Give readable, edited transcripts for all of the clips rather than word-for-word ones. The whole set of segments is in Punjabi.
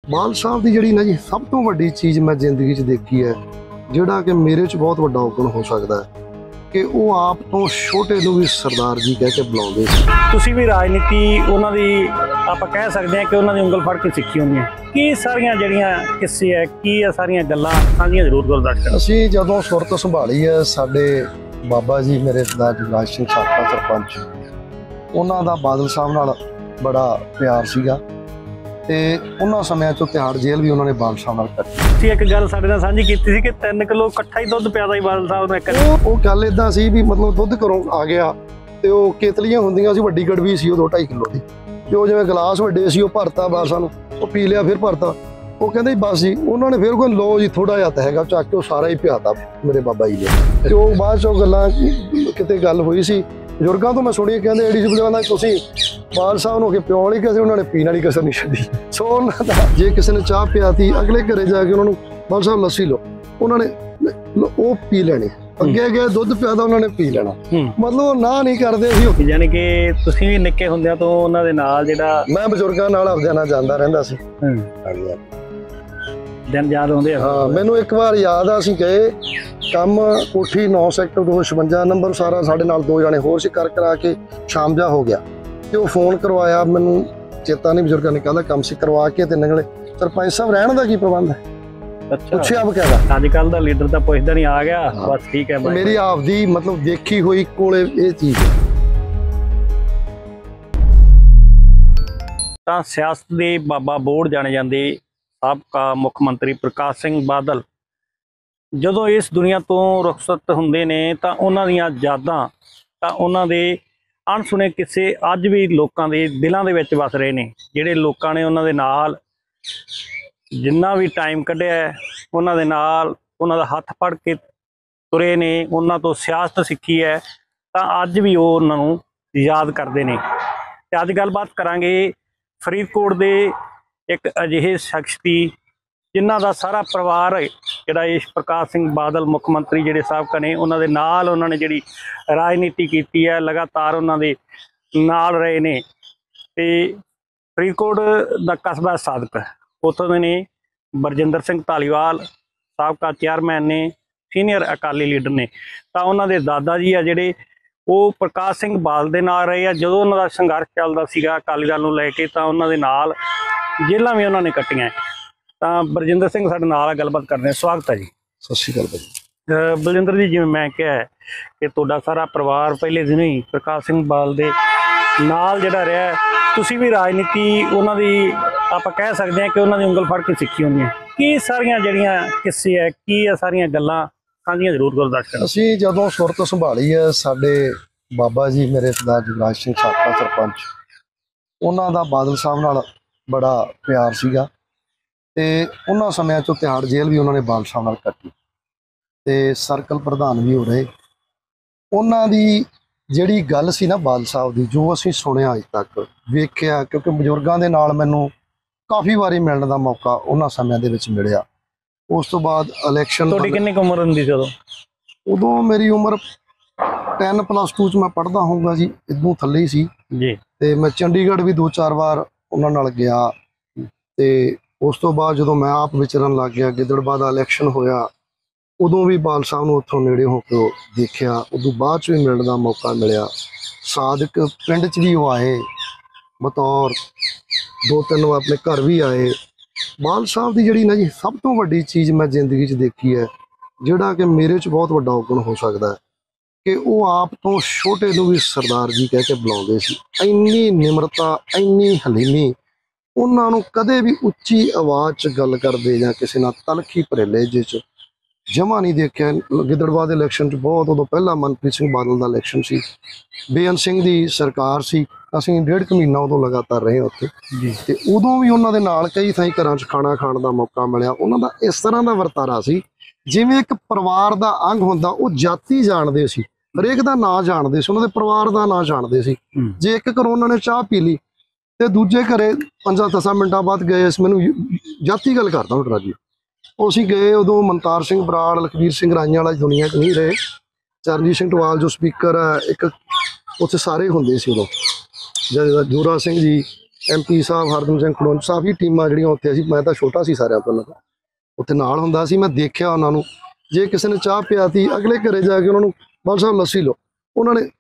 ਬਾਲ ਸਾਹਿਬ ਦੀ ਜਿਹੜੀ ਨਾ ਜੀ ਸਭ ਤੋਂ ਵੱਡੀ ਚੀਜ਼ ਮੈਂ ਜ਼ਿੰਦਗੀ 'ਚ ਦੇਖੀ ਹੈ, ਜਿਹੜਾ ਕਿ ਮੇਰੇ 'ਚ ਬਹੁਤ ਵੱਡਾ ਔਗਣ ਹੋ ਸਕਦਾ ਹੈ ਕਿ ਉਹ ਆਪ ਤੋਂ ਛੋਟੇ ਨੂੰ ਵੀ ਸਰਦਾਰ ਜੀ ਕਹਿ ਕੇ ਬੁਲਾਉਂਦੇ ਸੀ। ਤੁਸੀਂ ਵੀ ਰਾਜਨੀਤੀ ਉਹਨਾਂ ਦੀ ਆਪਾਂ ਕਹਿ ਸਕਦੇ ਹਾਂ ਕਿ ਉਹਨਾਂ ਦੀ ਉਂਗਲ ਫੜ ਕੇ ਸਿੱਖੀ ਹੁੰਦੀ ਹੈ। ਕੀ ਸਾਰੀਆਂ ਜਿਹੜੀਆਂ ਕਿੱਸੇ ਹੈ, ਕੀ ਆ ਸਾਰੀਆਂ ਗੱਲਾਂ ਸਾਂਝੀਆਂ ਜ਼ਰੂਰ ਕਰੋ ਦਰਸ਼ਕਾਂ। ਅਸੀਂ ਜਦੋਂ ਸੁਰਤ ਸੰਭਾਲੀ ਹੈ, ਸਾਡੇ ਬਾਬਾ ਜੀ ਮੇਰੇ ਸਰਦਾਰ ਜੁਗਰਾਜ ਸਿੰਘ ਸਾਬਕਾ ਸਰਪੰਚ, ਉਹਨਾਂ ਦਾ ਬਾਦਲ ਸਾਹਿਬ ਨਾਲ ਬੜਾ ਪਿਆਰ ਸੀਗਾ ਤੇ ਉਹਨਾਂ ਸਮਿਆਂ 'ਚੋਂ ਤਿਹਾੜ ਜੇਲ੍ਹ ਵੀ ਉਹਨਾਂ ਨੇ ਬਾਦਲ ਸਾਹਿਬ ਨਾਲ ਕੱਟੀ। ਤੁਸੀਂ ਇੱਕ ਗੱਲ ਸਾਡੇ ਨਾਲ ਸਾਂਝੀ ਕੀਤੀ ਸੀ ਕਿ 3 ਕਿਲੋ ਇਕੱਠਾ ਹੀ ਦੁੱਧ ਪਿਆਦਾ ਹੀ ਬਾਦਲ ਸਾਹਿਬ ਨੂੰ ਇੱਕ। ਉਹ ਗੱਲ ਇਦਾਂ ਸੀ ਵੀ ਮਤਲਬ ਦੁੱਧ ਘਰੋਂ ਆ ਗਿਆ ਤੇ ਉਹ ਕੇਤਲੀਆਂ ਹੁੰਦੀਆਂ ਸੀ, ਵੱਡੀ ਗੜਵੀ ਸੀ ਉਹ 2-2.5 ਕਿਲੋ ਦੀ, ਤੇ ਉਹ ਜਿਵੇਂ ਗਲਾਸ ਵੱਡੇ ਸੀ ਉਹ ਭਰਤਾ ਬਾਦਲ ਨੂੰ, ਉਹ ਪੀ ਲਿਆ ਫਿਰ ਭਰਤਾ। ਉਹ ਕਹਿੰਦੇ ਬਸ ਜੀ, ਉਹਨਾਂ ਨੇ ਫਿਰ ਕੋਈ ਲੋ ਜੀ ਥੋੜਾ ਜਿਹਾ ਤਾਂ ਹੈਗਾ ਚੱਕ ਕੇ ਉਹ ਸਾਰਾ ਹੀ ਪਿਆਤਾ ਮੇਰੇ ਬਾਬਾ ਜੀ ਨੇ। ਤੇ ਉਹ ਬਾਅਦ 'ਚੋਂ ਗੱਲਾਂ ਕਿਤੇ ਗੱਲ ਹੋਈ ਸੀ ਬਜ਼ੁਰਗਾਂ ਤੋਂ ਮੈਂ ਸੁਣੀ, ਕਹਿੰਦੇ ਏਡੀ ਬਜ਼ੁਰਗਾਂ ਦਾ ਤੁਸੀਂ ਬਾਦਲ ਸਾਹਿਬ ਨੂੰ ਕਿ ਪਿਓ ਵਾਲੀ ਕਿਸੇ ਉਹਨਾਂ ਨੇ ਪੀਣ ਵਾਲੀ ਕਸਰ ਨਹੀਂ ਛੱਡੀ। ਸੋ ਉਹਨਾਂ ਦਾ ਜੇ ਕਿਸੇ ਨੇ ਚਾਹ ਪਿਆਤੀ, ਅਗਲੇ ਘਰੇ ਜਾ ਕੇ ਉਹਨਾਂ ਨੂੰ ਬਾਦਲ ਸਾਹਿਬ ਲੱਸੀ ਲਓ, ਉਹਨਾਂ ਨੇ ਉਹ ਪੀ ਲੈਣੀ, ਅੱਗੇ ਗਏ ਦੁੱਧ ਪਿਆਦਾ ਉਹਨਾਂ ਨੇ ਪੀ ਲੈਣਾ, ਮਤਲਬ ਉਹ ਨਾ ਨਹੀਂ ਕਰਦੇ ਸੀ। ਯਾਨੀ ਕਿ ਤੁਸੀਂ ਵੀ ਨਿੱਕੇ ਹੁੰਦਿਆਂ ਤੋਂ ਉਹਨਾਂ ਦੇ ਨਾਲ ਜਿਹੜਾ ਮੈਂ ਬਜ਼ੁਰਗਾਂ ਨਾਲ ਆਪਦਿਆਂ ਨਾਲ ਜਾਂਦਾ ਰਹਿੰਦਾ ਸੀ। ਦਿਨ ਯਾਦ ਆਉਂਦੇ ਆ? ਹਾਂ, ਮੈਨੂੰ ਇੱਕ ਵਾਰ ਯਾਦ ਆ, ਅਸੀਂ ਗਏ ਕੰਮ ਕੋਠੀ 9 ਸੈਕਟਰ 256 ਨੰਬਰ, ਸਾਰਾ ਸਾਡੇ ਨਾਲ 2 ਜਣੇ ਹੋਰ ਸੀ, ਕਰਾ ਕੇ ਸ਼ਾਮ ਜਾ ਹੋ ਗਿਆ ਤੇ ਉਹ ਫੋਨ ਕਰਵਾਇਆ, ਮੈਨੂੰ ਚੇਤਾ ਨਹੀਂ ਬਜ਼ੁਰਗਾਂ ਨੇ ਕਹਿੰਦਾ ਕੰਮ ਸੀ, ਕਰਵਾ ਕੇ ਤੇ ਨਿਕਲੇ। ਸਰਪੰਚ ਸਾਹਿਬ ਰਹਿਣ ਦਾ ਕੀ ਪ੍ਰਬੰਧ ਹੈ? ਅੱਛਾ, ਪੁੱਛਿਆ ਬਕਾਇਦਾ। ਅੱਜ ਕੱਲ ਦਾ ਲੀਡਰ ਤਾਂ ਪੁੱਛਦਾ ਨਹੀਂ, ਆ ਗਿਆ ਬਸ ਠੀਕ ਹੈ। ਮੇਰੀ ਆਪਦੀ ਮਤਲਬ ਦੇਖੀ ਹੋਈ ਕੋਲੇ ਇਹ ਚੀਜ਼ ਤਾਂ ਸਿਆਸਤ ਦੇ ਬਾਬਾ ਬੋੜ ਜਾਣੇ ਜਾਂਦੇ ਸਾਬਕਾ ਮੁੱਖ ਮੰਤਰੀ ਪ੍ਰਕਾਸ਼ ਸਿੰਘ ਬਾਦਲ ਜਦੋਂ ਇਸ ਦੁਨੀਆ ਤੋਂ ਰੁਖਸਤ ਹੁੰਦੇ ਨੇ ਤਾਂ ਉਹਨਾਂ ਦੀਆਂ ਯਾਦਾਂ, ਤਾਂ ਉਹਨਾਂ ਦੇ ਅਣਸੁਣੇ ਕਿੱਸੇ ਅੱਜ ਵੀ ਲੋਕਾਂ ਦੇ ਦਿਲਾਂ ਦੇ ਵਿੱਚ ਵਸ ਰਹੇ ਨੇ। ਜਿਹੜੇ ਲੋਕਾਂ ਨੇ ਉਹਨਾਂ ਦੇ ਨਾਲ ਜਿੰਨਾ ਵੀ ਟਾਈਮ ਕੱਢਿਆ, ਉਹਨਾਂ ਦੇ ਨਾਲ ਉਹਨਾਂ ਦਾ ਹੱਥ ਫੜ ਕੇ ਤੁਰੇ ਨੇ, ਉਹਨਾਂ ਤੋਂ ਸਿਆਸਤ ਸਿੱਖੀ ਹੈ, ਤਾਂ ਅੱਜ ਵੀ ਉਹ ਉਹਨਾਂ ਨੂੰ ਯਾਦ ਕਰਦੇ ਨੇ। ਤੇ ਅੱਜ ਗੱਲਬਾਤ ਕਰਾਂਗੇ ਫਰੀਦਕੋਟ ਦੇ ਇੱਕ ਅਜਿਹੇ ਸ਼ਖਸ ਦੀ ਜਿਨ੍ਹਾਂ ਦਾ ਸਾਰਾ ਪਰਿਵਾਰ ਜਿਹੜਾ ਇਸ ਪ੍ਰਕਾਸ਼ ਸਿੰਘ ਬਾਦਲ ਮੁੱਖ ਮੰਤਰੀ ਜਿਹੜੇ ਸਾਬਕਾ ਨੇ, ਉਹਨਾਂ ਦੇ ਨਾਲ ਉਹਨਾਂ ਨੇ ਜਿਹੜੀ ਰਾਜਨੀਤੀ ਕੀਤੀ ਹੈ, ਲਗਾਤਾਰ ਉਹਨਾਂ ਦੇ ਨਾਲ ਰਹੇ ਨੇ। ਤੇ ਫਰੀਦਕੋਟ ਦਾ ਕਸਬਾ ਸਾਦਕ, ਉੱਥੋਂ ਦੇ ਨੇ ਬਰਜਿੰਦਰ ਸਿੰਘ ਧਾਲੀਵਾਲ, ਸਾਬਕਾ ਚੇਅਰਮੈਨ ਨੇ, ਸੀਨੀਅਰ ਅਕਾਲੀ ਲੀਡਰ ਨੇ। ਤਾਂ ਉਹਨਾਂ ਦੇ ਦਾਦਾ ਜੀ ਆ ਜਿਹੜੇ, ਉਹ ਪ੍ਰਕਾਸ਼ ਸਿੰਘ ਬਾਦਲ ਦੇ ਨਾਲ ਰਹੇ ਆ ਜਦੋਂ ਉਹਨਾਂ ਦਾ ਸੰਘਰਸ਼ ਚੱਲਦਾ ਸੀਗਾ ਅਕਾਲੀ ਦਲ ਨੂੰ ਲੈ ਕੇ, ਤਾਂ ਉਹਨਾਂ ਦੇ ਨਾਲ ਜੇਲ੍ਹਾਂ ਵੀ ਉਹਨਾਂ ਨੇ ਕੱਟੀਆਂ। ਤਾਂ ਬਰਜਿੰਦਰ ਸਿੰਘ ਸਾਡੇ ਨਾਲ ਗੱਲਬਾਤ ਕਰਦੇ ਹਾਂ। ਸਵਾਗਤ ਹੈ ਜੀ। ਸਤਿ ਸ਼੍ਰੀ ਅਕਾਲ ਭਾਜੀ। ਬਲਜਿੰਦਰ ਜੀ, ਜਿਵੇਂ ਮੈਂ ਕਿਹਾ ਕਿ ਤੁਹਾਡਾ ਸਾਰਾ ਪਰਿਵਾਰ ਪਹਿਲੇ ਦਿਨ ਹੀ ਪ੍ਰਕਾਸ਼ ਸਿੰਘ ਬਾਦਲ ਦੇ ਨਾਲ ਜਿਹੜਾ ਰਿਹਾ, ਤੁਸੀਂ ਵੀ ਰਾਜਨੀਤੀ ਉਹਨਾਂ ਦੀ ਆਪਾਂ ਕਹਿ ਸਕਦੇ ਹਾਂ ਕਿ ਉਹਨਾਂ ਦੀ ਉਂਗਲ ਫੜ ਕੇ ਸਿੱਖੀ ਹੁੰਦੀ ਹੈ। ਕੀ ਸਾਰੀਆਂ ਜਿਹੜੀਆਂ ਕਿੱਸੇ ਹੈ, ਕੀ ਆ ਸਾਰੀਆਂ ਗੱਲਾਂ ਸਾਂਝੀਆਂ ਜ਼ਰੂਰ ਕਰੋ ਦਰਸ਼ਕਾਂ। ਅਸੀਂ ਜਦੋਂ ਸੁਰਤ ਸੰਭਾਲੀ ਹੈ, ਸਾਡੇ ਬਾਬਾ ਜੀ ਮੇਰੇ ਸਰਦਾਰ ਜੁਗਰਾਜ ਸਿੰਘ ਸਾਬਕਾ ਸਰਪੰਚ, ਉਹਨਾਂ ਦਾ ਬਾਦਲ ਸਾਹਿਬ ਨਾਲ ਬੜਾ ਪਿਆਰ ਸੀਗਾ ਤੇ ਉਹਨਾਂ ਸਮਿਆਂ 'ਚੋਂ ਤਿਹਾੜ ਜੇਲ੍ਹ ਵੀ ਉਹਨਾਂ ਨੇ ਬਾਦਲ ਸਾਹਿਬ ਨਾਲ ਕੱਟੀ ਤੇ ਸਰਕਲ ਪ੍ਰਧਾਨ ਵੀ ਹੋ ਰਹੇ। ਉਹਨਾਂ ਦੀ ਜਿਹੜੀ ਗੱਲ ਸੀ ਨਾ ਬਾਦਲ ਸਾਹਿਬ ਦੀ, ਜੋ ਅਸੀਂ ਸੁਣਿਆ ਅੱਜ ਤੱਕ ਵੇਖਿਆ, ਕਿਉਂਕਿ ਬਜ਼ੁਰਗਾਂ ਦੇ ਨਾਲ ਮੈਨੂੰ ਕਾਫੀ ਵਾਰੀ ਮਿਲਣ ਦਾ ਮੌਕਾ ਉਹਨਾਂ ਸਮਿਆਂ ਦੇ ਵਿੱਚ ਮਿਲਿਆ। ਉਸ ਤੋਂ ਬਾਅਦ ਇਲੈਕਸ਼ਨ। ਤੁਹਾਡੀ ਕਿੰਨੀ ਕੁ ਉਮਰ ਹੁੰਦੀ ਸੀ ਉਦੋਂ? ਉਦੋਂ ਮੇਰੀ ਉਮਰ 10+2 'ਚ ਮੈਂ ਪੜ੍ਹਦਾ ਹੋਊਗਾ ਜੀ, ਇਦੋਂ ਥੱਲੇ ਹੀ ਸੀ ਜੀ। ਤੇ ਮੈਂ ਚੰਡੀਗੜ੍ਹ ਵੀ 2-4 ਵਾਰ ਉਹਨਾਂ ਨਾਲ ਗਿਆ। ਤੇ ਉਸ ਤੋਂ ਬਾਅਦ ਜਦੋਂ ਮੈਂ ਆਪ ਵਿਚਰਨ ਲੱਗ ਗਿਆ, ਗਿੱਦੜਬਾਹਾ ਦਾ ਇਲੈਕਸ਼ਨ ਹੋਇਆ, ਉਦੋਂ ਵੀ ਬਾਦਲ ਸਾਹਿਬ ਨੂੰ ਉੱਥੋਂ ਨੇੜੇ ਹੋ ਕੇ ਦੇਖਿਆ। ਉਦੋਂ ਬਾਅਦ 'ਚ ਵੀ ਮਿਲਣ ਦਾ ਮੌਕਾ ਮਿਲਿਆ। ਸਾਦਕ ਪਿੰਡ 'ਚ ਵੀ ਉਹ ਆਏ ਬਤੌਰ, 2-3 ਵਾਰ ਆਪਣੇ ਘਰ ਵੀ ਆਏ। ਬਾਦਲ ਸਾਹਿਬ ਦੀ ਜਿਹੜੀ ਨਾ ਜੀ ਸਭ ਤੋਂ ਵੱਡੀ ਚੀਜ਼ ਮੈਂ ਜ਼ਿੰਦਗੀ 'ਚ ਦੇਖੀ ਹੈ, ਜਿਹੜਾ ਕਿ ਮੇਰੇ 'ਚ ਬਹੁਤ ਵੱਡਾ ਔਗਣ ਹੋ ਸਕਦਾ ਹੈ, ਕਿ ਉਹ ਆਪ ਤੋਂ ਛੋਟੇ ਨੂੰ ਵੀ ਸਰਦਾਰ ਜੀ ਕਹਿ ਕੇ ਬੁਲਾਉਂਦੇ ਸੀ। ਇੰਨੀ ਨਿਮਰਤਾ, ਇੰਨੀ ਹਲੀਮੀ, ਉਹਨਾਂ ਨੂੰ ਕਦੇ ਵੀ ਉੱਚੀ ਆਵਾਜ਼ 'ਚ ਗੱਲ ਕਰਦੇ ਜਾਂ ਕਿਸੇ ਨਾਲ ਤਲਖੀ ਭਰੇ ਲਹਿਜੇ 'ਚ ਜਮਾ ਨਹੀਂ ਦੇਖਿਆ। ਗਿੱਦੜਬਾਹਾ ਦੇ ਇਲੈਕਸ਼ਨ 'ਚ ਬਹੁਤ, ਉਦੋਂ ਪਹਿਲਾਂ ਮਨਪ੍ਰੀਤ ਸਿੰਘ ਬਾਦਲ ਦਾ ਇਲੈਕਸ਼ਨ ਸੀ, ਬੇਅੰਤ ਸਿੰਘ ਦੀ ਸਰਕਾਰ ਸੀ, ਅਸੀਂ 1.5 ਮਹੀਨਾ ਉਦੋਂ ਲਗਾਤਾਰ ਰਹੇ ਉੱਥੇ ਜੀ। ਤੇ ਉਦੋਂ ਵੀ ਉਹਨਾਂ ਦੇ ਨਾਲ ਕਈ ਥਾਈਂ ਘਰਾਂ 'ਚ ਖਾਣਾ ਖਾਣ ਦਾ ਮੌਕਾ ਮਿਲਿਆ। ਉਹਨਾਂ ਦਾ ਇਸ ਤਰ੍ਹਾਂ ਦਾ ਵਰਤਾਰਾ ਸੀ ਜਿਵੇਂ ਇੱਕ ਪਰਿਵਾਰ ਦਾ ਅੰਗ ਹੁੰਦਾ। ਉਹ ਜਾਤੀ ਜਾਣਦੇ ਸੀ, ਹਰੇਕ ਦਾ ਨਾਂ ਜਾਣਦੇ ਸੀ, ਉਹਨਾਂ ਦੇ ਪਰਿਵਾਰ ਦਾ ਨਾਂ ਜਾਣਦੇ ਸੀ। ਜੇ ਇੱਕ ਘਰੋਂ ਉਹਨਾਂ ਨੇ ਚਾਹ ਪੀ ਲਈ ਤੇ ਦੂਜੇ ਘਰੇ 5-10 ਮਿੰਟਾਂ ਬਾਅਦ ਗਏ, ਮੈਨੂੰ ਜਾਤੀ ਗੱਲ ਕਰਦਾ ਹੁਣ ਰਾਜੀ, ਉਹ ਅਸੀਂ ਗਏ। ਉਦੋਂ ਮਨਤਾਰ ਸਿੰਘ ਬਰਾੜ, ਲਖਬੀਰ ਸਿੰਘ ਰਾਈਆਂ ਵਾਲਾ ਦੁਨੀਆ 'ਚ ਨਹੀਂ ਰਹੇ, ਚਰਨਜੀਤ ਸਿੰਘ ਟਵਾਲ ਜੋ ਸਪੀਕਰ ਹੈ, ਇੱਕ ਉੱਥੇ ਸਾਰੇ ਹੁੰਦੇ ਸੀ ਉਦੋਂ, ਜੋਰਾ ਸਿੰਘ ਜੀ, MP ਸਾਹਿਬ ਹਰਦਮ ਸਿੰਘ ਖਡੂਰ ਸਾਹਿਬ ਦੀ ਟੀਮਾਂ ਜਿਹੜੀਆਂ ਉੱਥੇ ਸੀ, ਮੈਂ ਤਾਂ ਛੋਟਾ ਸੀ ਸਾਰਿਆਂ ਤੋਂ ਪਹਿਲਾਂ, ਉੱਥੇ ਨਾਲ ਹੁੰਦਾ ਸੀ। ਮੈਂ ਦੇਖਿਆ ਉਹਨਾਂ ਨੂੰ, ਜੇ ਕਿਸੇ ਨੇ ਚਾਹ ਪਿਆਤੀ ਅਗਲੇ ਘਰੇ ਜਾ ਕੇ ਉਹਨਾਂ ਨੂੰ ਬਾਲ ਸਾਹਿਬ ਲੱਸੀ ਲਓ, ਉਹਨਾਂ ਨੇ